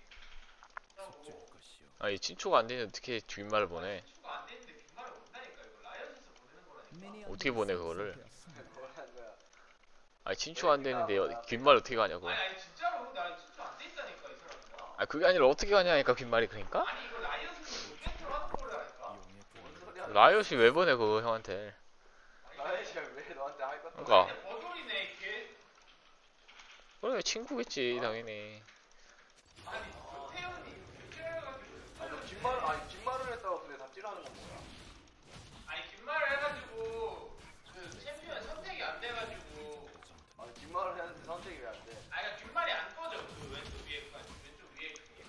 아니 친초가 안되는데 어떻게 뒷말을 보내. 추가 안 되는데 빈말을 온다니까. 이거 라이엇에서 보내는 거라니까. 어떻게 보내 그거를. 뭐라는 거야? 아니 친초 안되는데 뒷말 어떻게 가냐고. 아니 진짜로 나 진짜 안 돼 있다니까 이 사람들아. 아 그게 아니라 어떻게 가냐니까 뒷말이. 그러니까 아니 이거 라이엇에서 로켓으로 하는 거라니까. 뭔 소리야? 라이엇이 왜 보내 그거 형한테. 라이엇이 왜 너한테 할 것도 그러니까 아닌데 버돌이네 걔. 그래 친구겠지 당연히. 아니 태연이 뒷질해가지고. 아니 뒷말을 했다고 근데 답질하는 건 뭐야? 아니 뒷말을 해가지고 그 챔피언 선택이 안 돼가지고. 아니 뒷말을 했는데 선택이 왜 안 돼? 아니 그러니까 뒷말이 안 꺼져. 그 왼쪽 위에까지 왼쪽 위에 그게.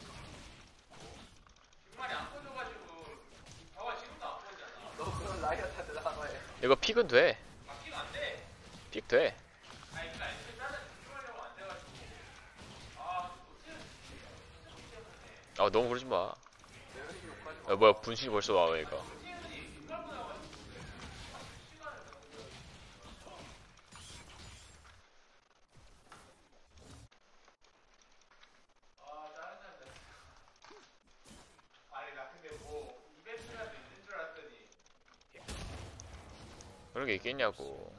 뒷말이 안 꺼져가지고 봐봐 지금도 안 꺼지잖아. 너 그럼 라이엇한테 나가 해. 이거 픽은 돼. 막히면 안 돼. 픽 돼. 아니 그러니까 애초에 다른 집중하려고 안 돼가지고. 아 어떻게 아 너무 그러지 마. 야 뭐야 분신이 벌써 와 왜 이거. 아니 나 근데 뭐 이벤트라도 있는 줄 알았더니. 그런 게 있겠냐고.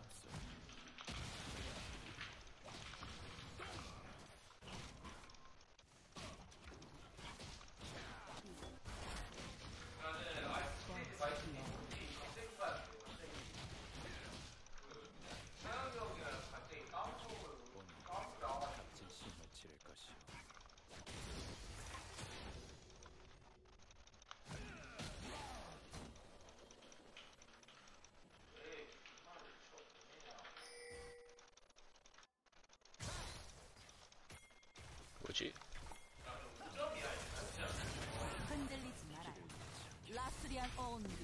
뭐지? 흔들리지 마라. 라스리안 온리.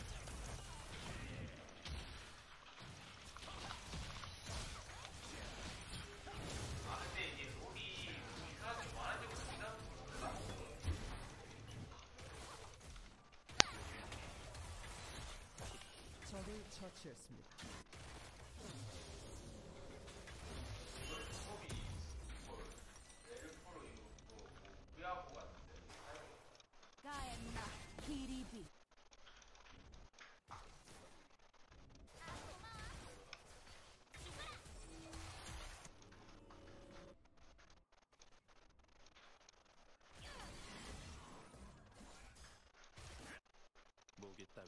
적을 처치했습니다.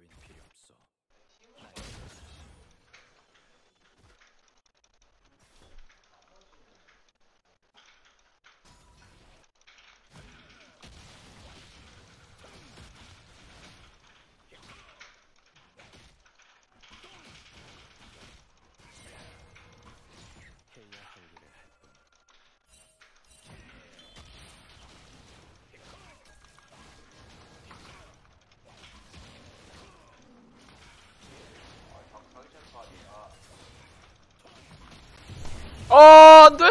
따윈 필요 없어. 해야 할 일을 할 뿐. 아, 안 돼!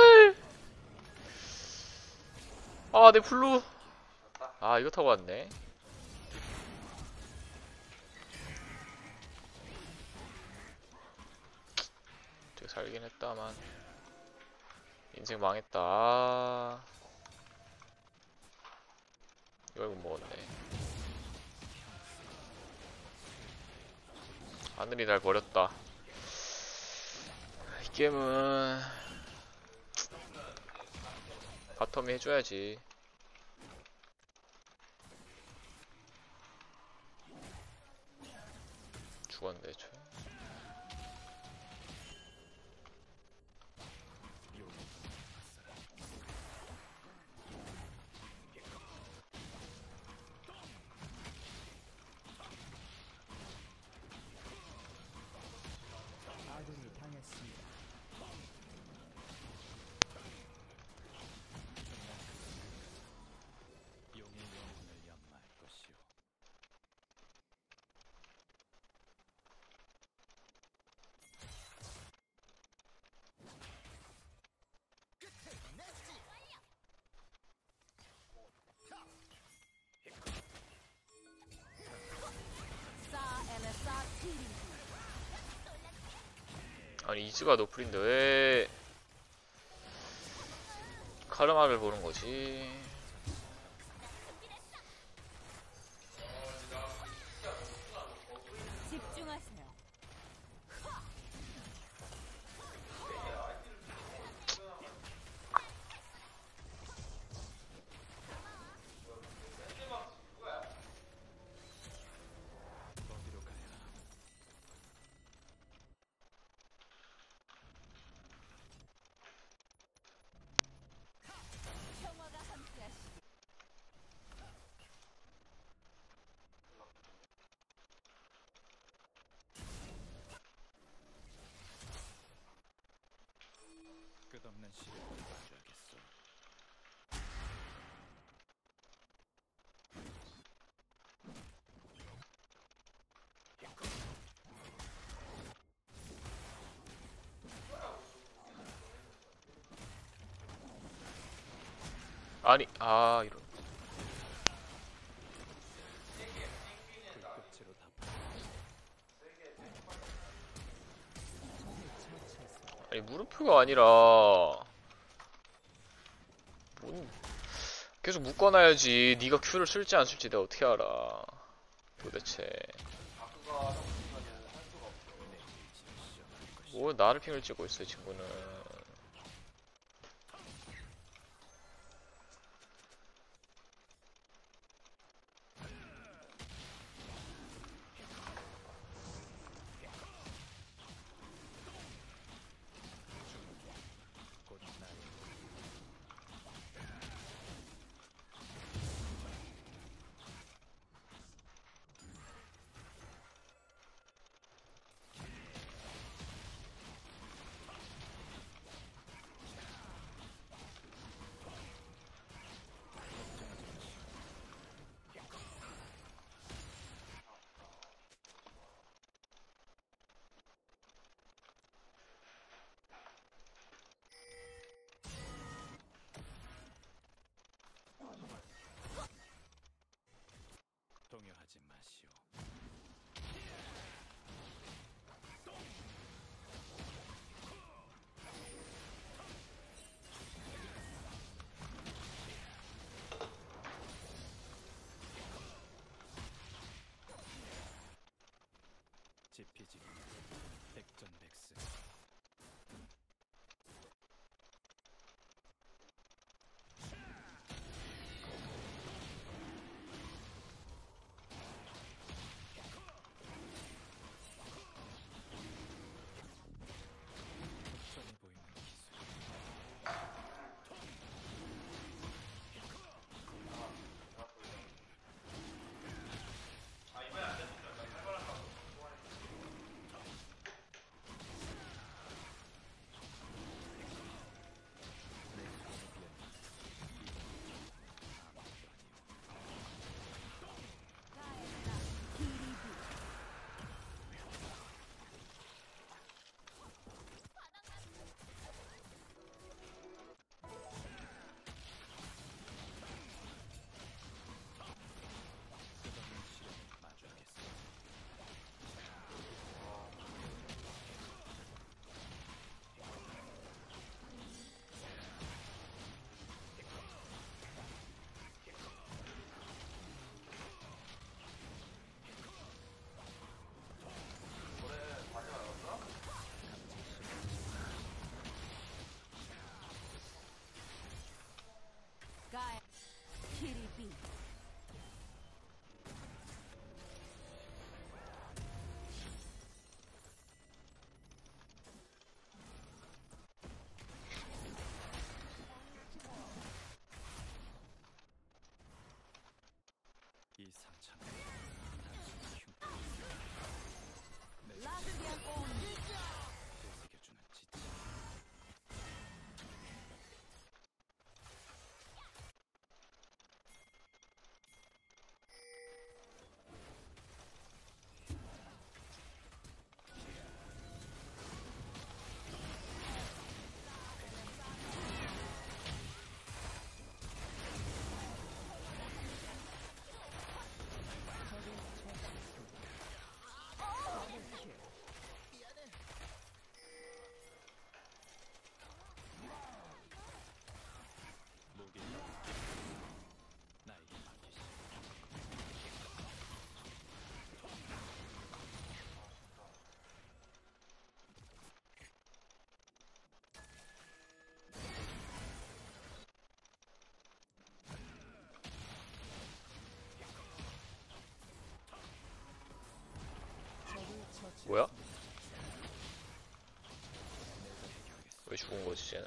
아, 내 블루. 아, 이거 타고 왔네. 되게 살긴 했다만. 인생 망했다. 아. 이걸 못 먹었네. 하늘이 날 버렸다. 이 게임은 바텀이 해줘야지. 죽었는데 애초에. 아군이 당했습니다. 용의 영혼을 연마할 것이오. 아니 이즈가 노플인데 왜 카르마를 보는 거지? 집중하세요. 어디로 가야? 평화가 함께하시길. 끝없는 시를 봐줘야겠어. 아니 이런. 불꽃으로 다 아니 물음표가 아니라 뭔 계속 묶어놔야지. 네가 Q를 쓸지 안 쓸지 내가 어떻게 알아? 도대체 뭐 나를 핑을 찍고 있어 친구는. 곧 날. 뭐야? 왜 죽은 거지 쟤는?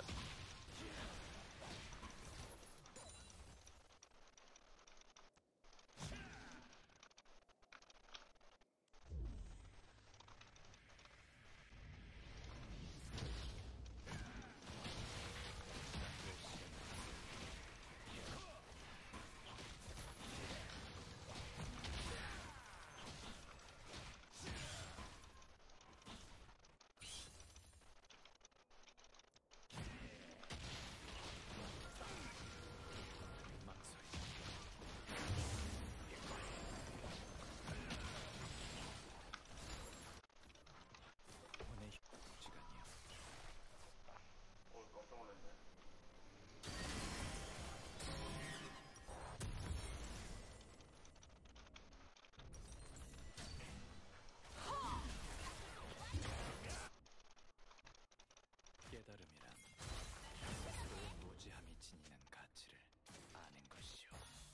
혼의 시간이요. 깜짝 놀랐네. 깨달음이란 스스로의 무지함이 지니는 가치를 아는 것이요.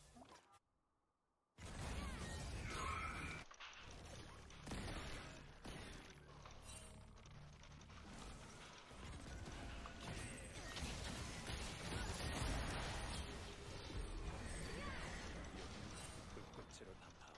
불꽃으로 단파오.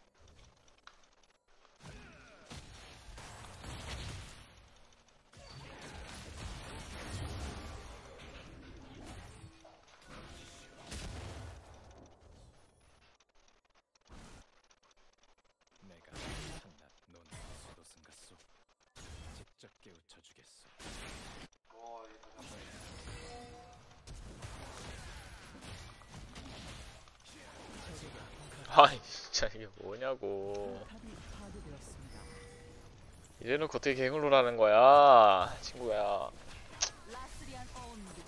내가 한낱 논 수도승가소 직접 깨우쳐 주겠소. 이게 다시 한번. 아이 진짜 이게 뭐냐고. 탑이 파괴되었습니다. 이래놓고 어떻게 갱을 하는 거야 친구야. 라스리안 온드.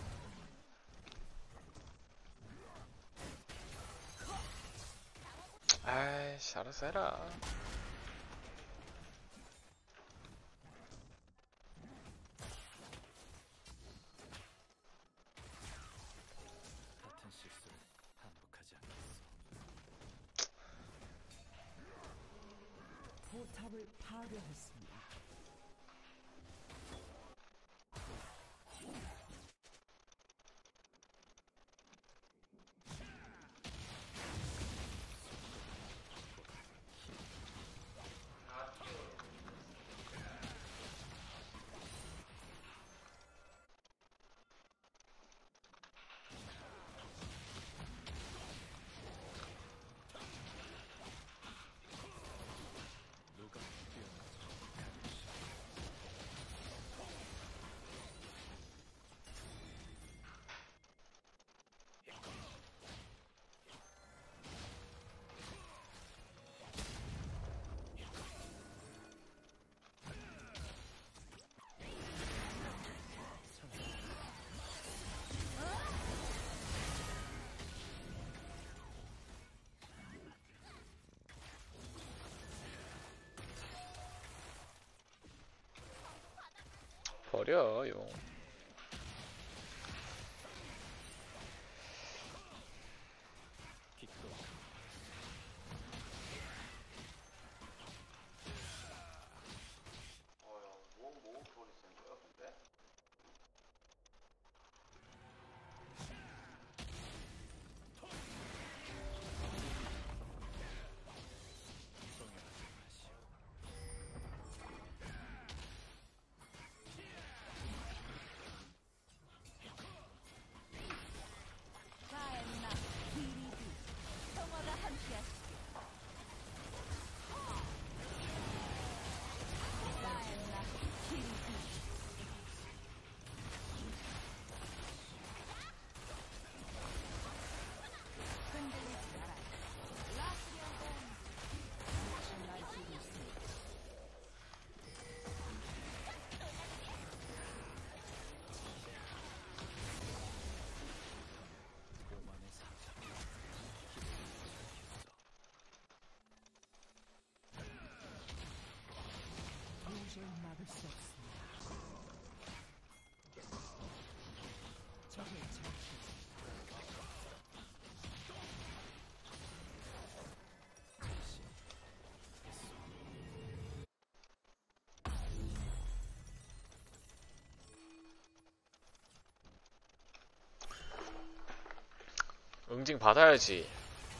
아이씨 알아서 해라. 같은 실수를 반복하지 않겠소. 포탑을 파괴했습니다. 누가 뛰어나서 버려 용. 기꺼 뭐 소리 쓴 거야, 근데? 성행하지 마시오. 응징 받아야지.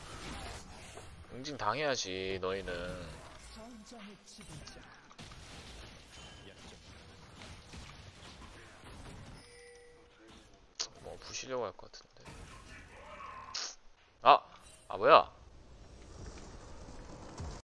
응징 당해야지 너희는. 전장의 지배자. 뭐 부시려고 할 것 같은데. 아! 아 뭐야?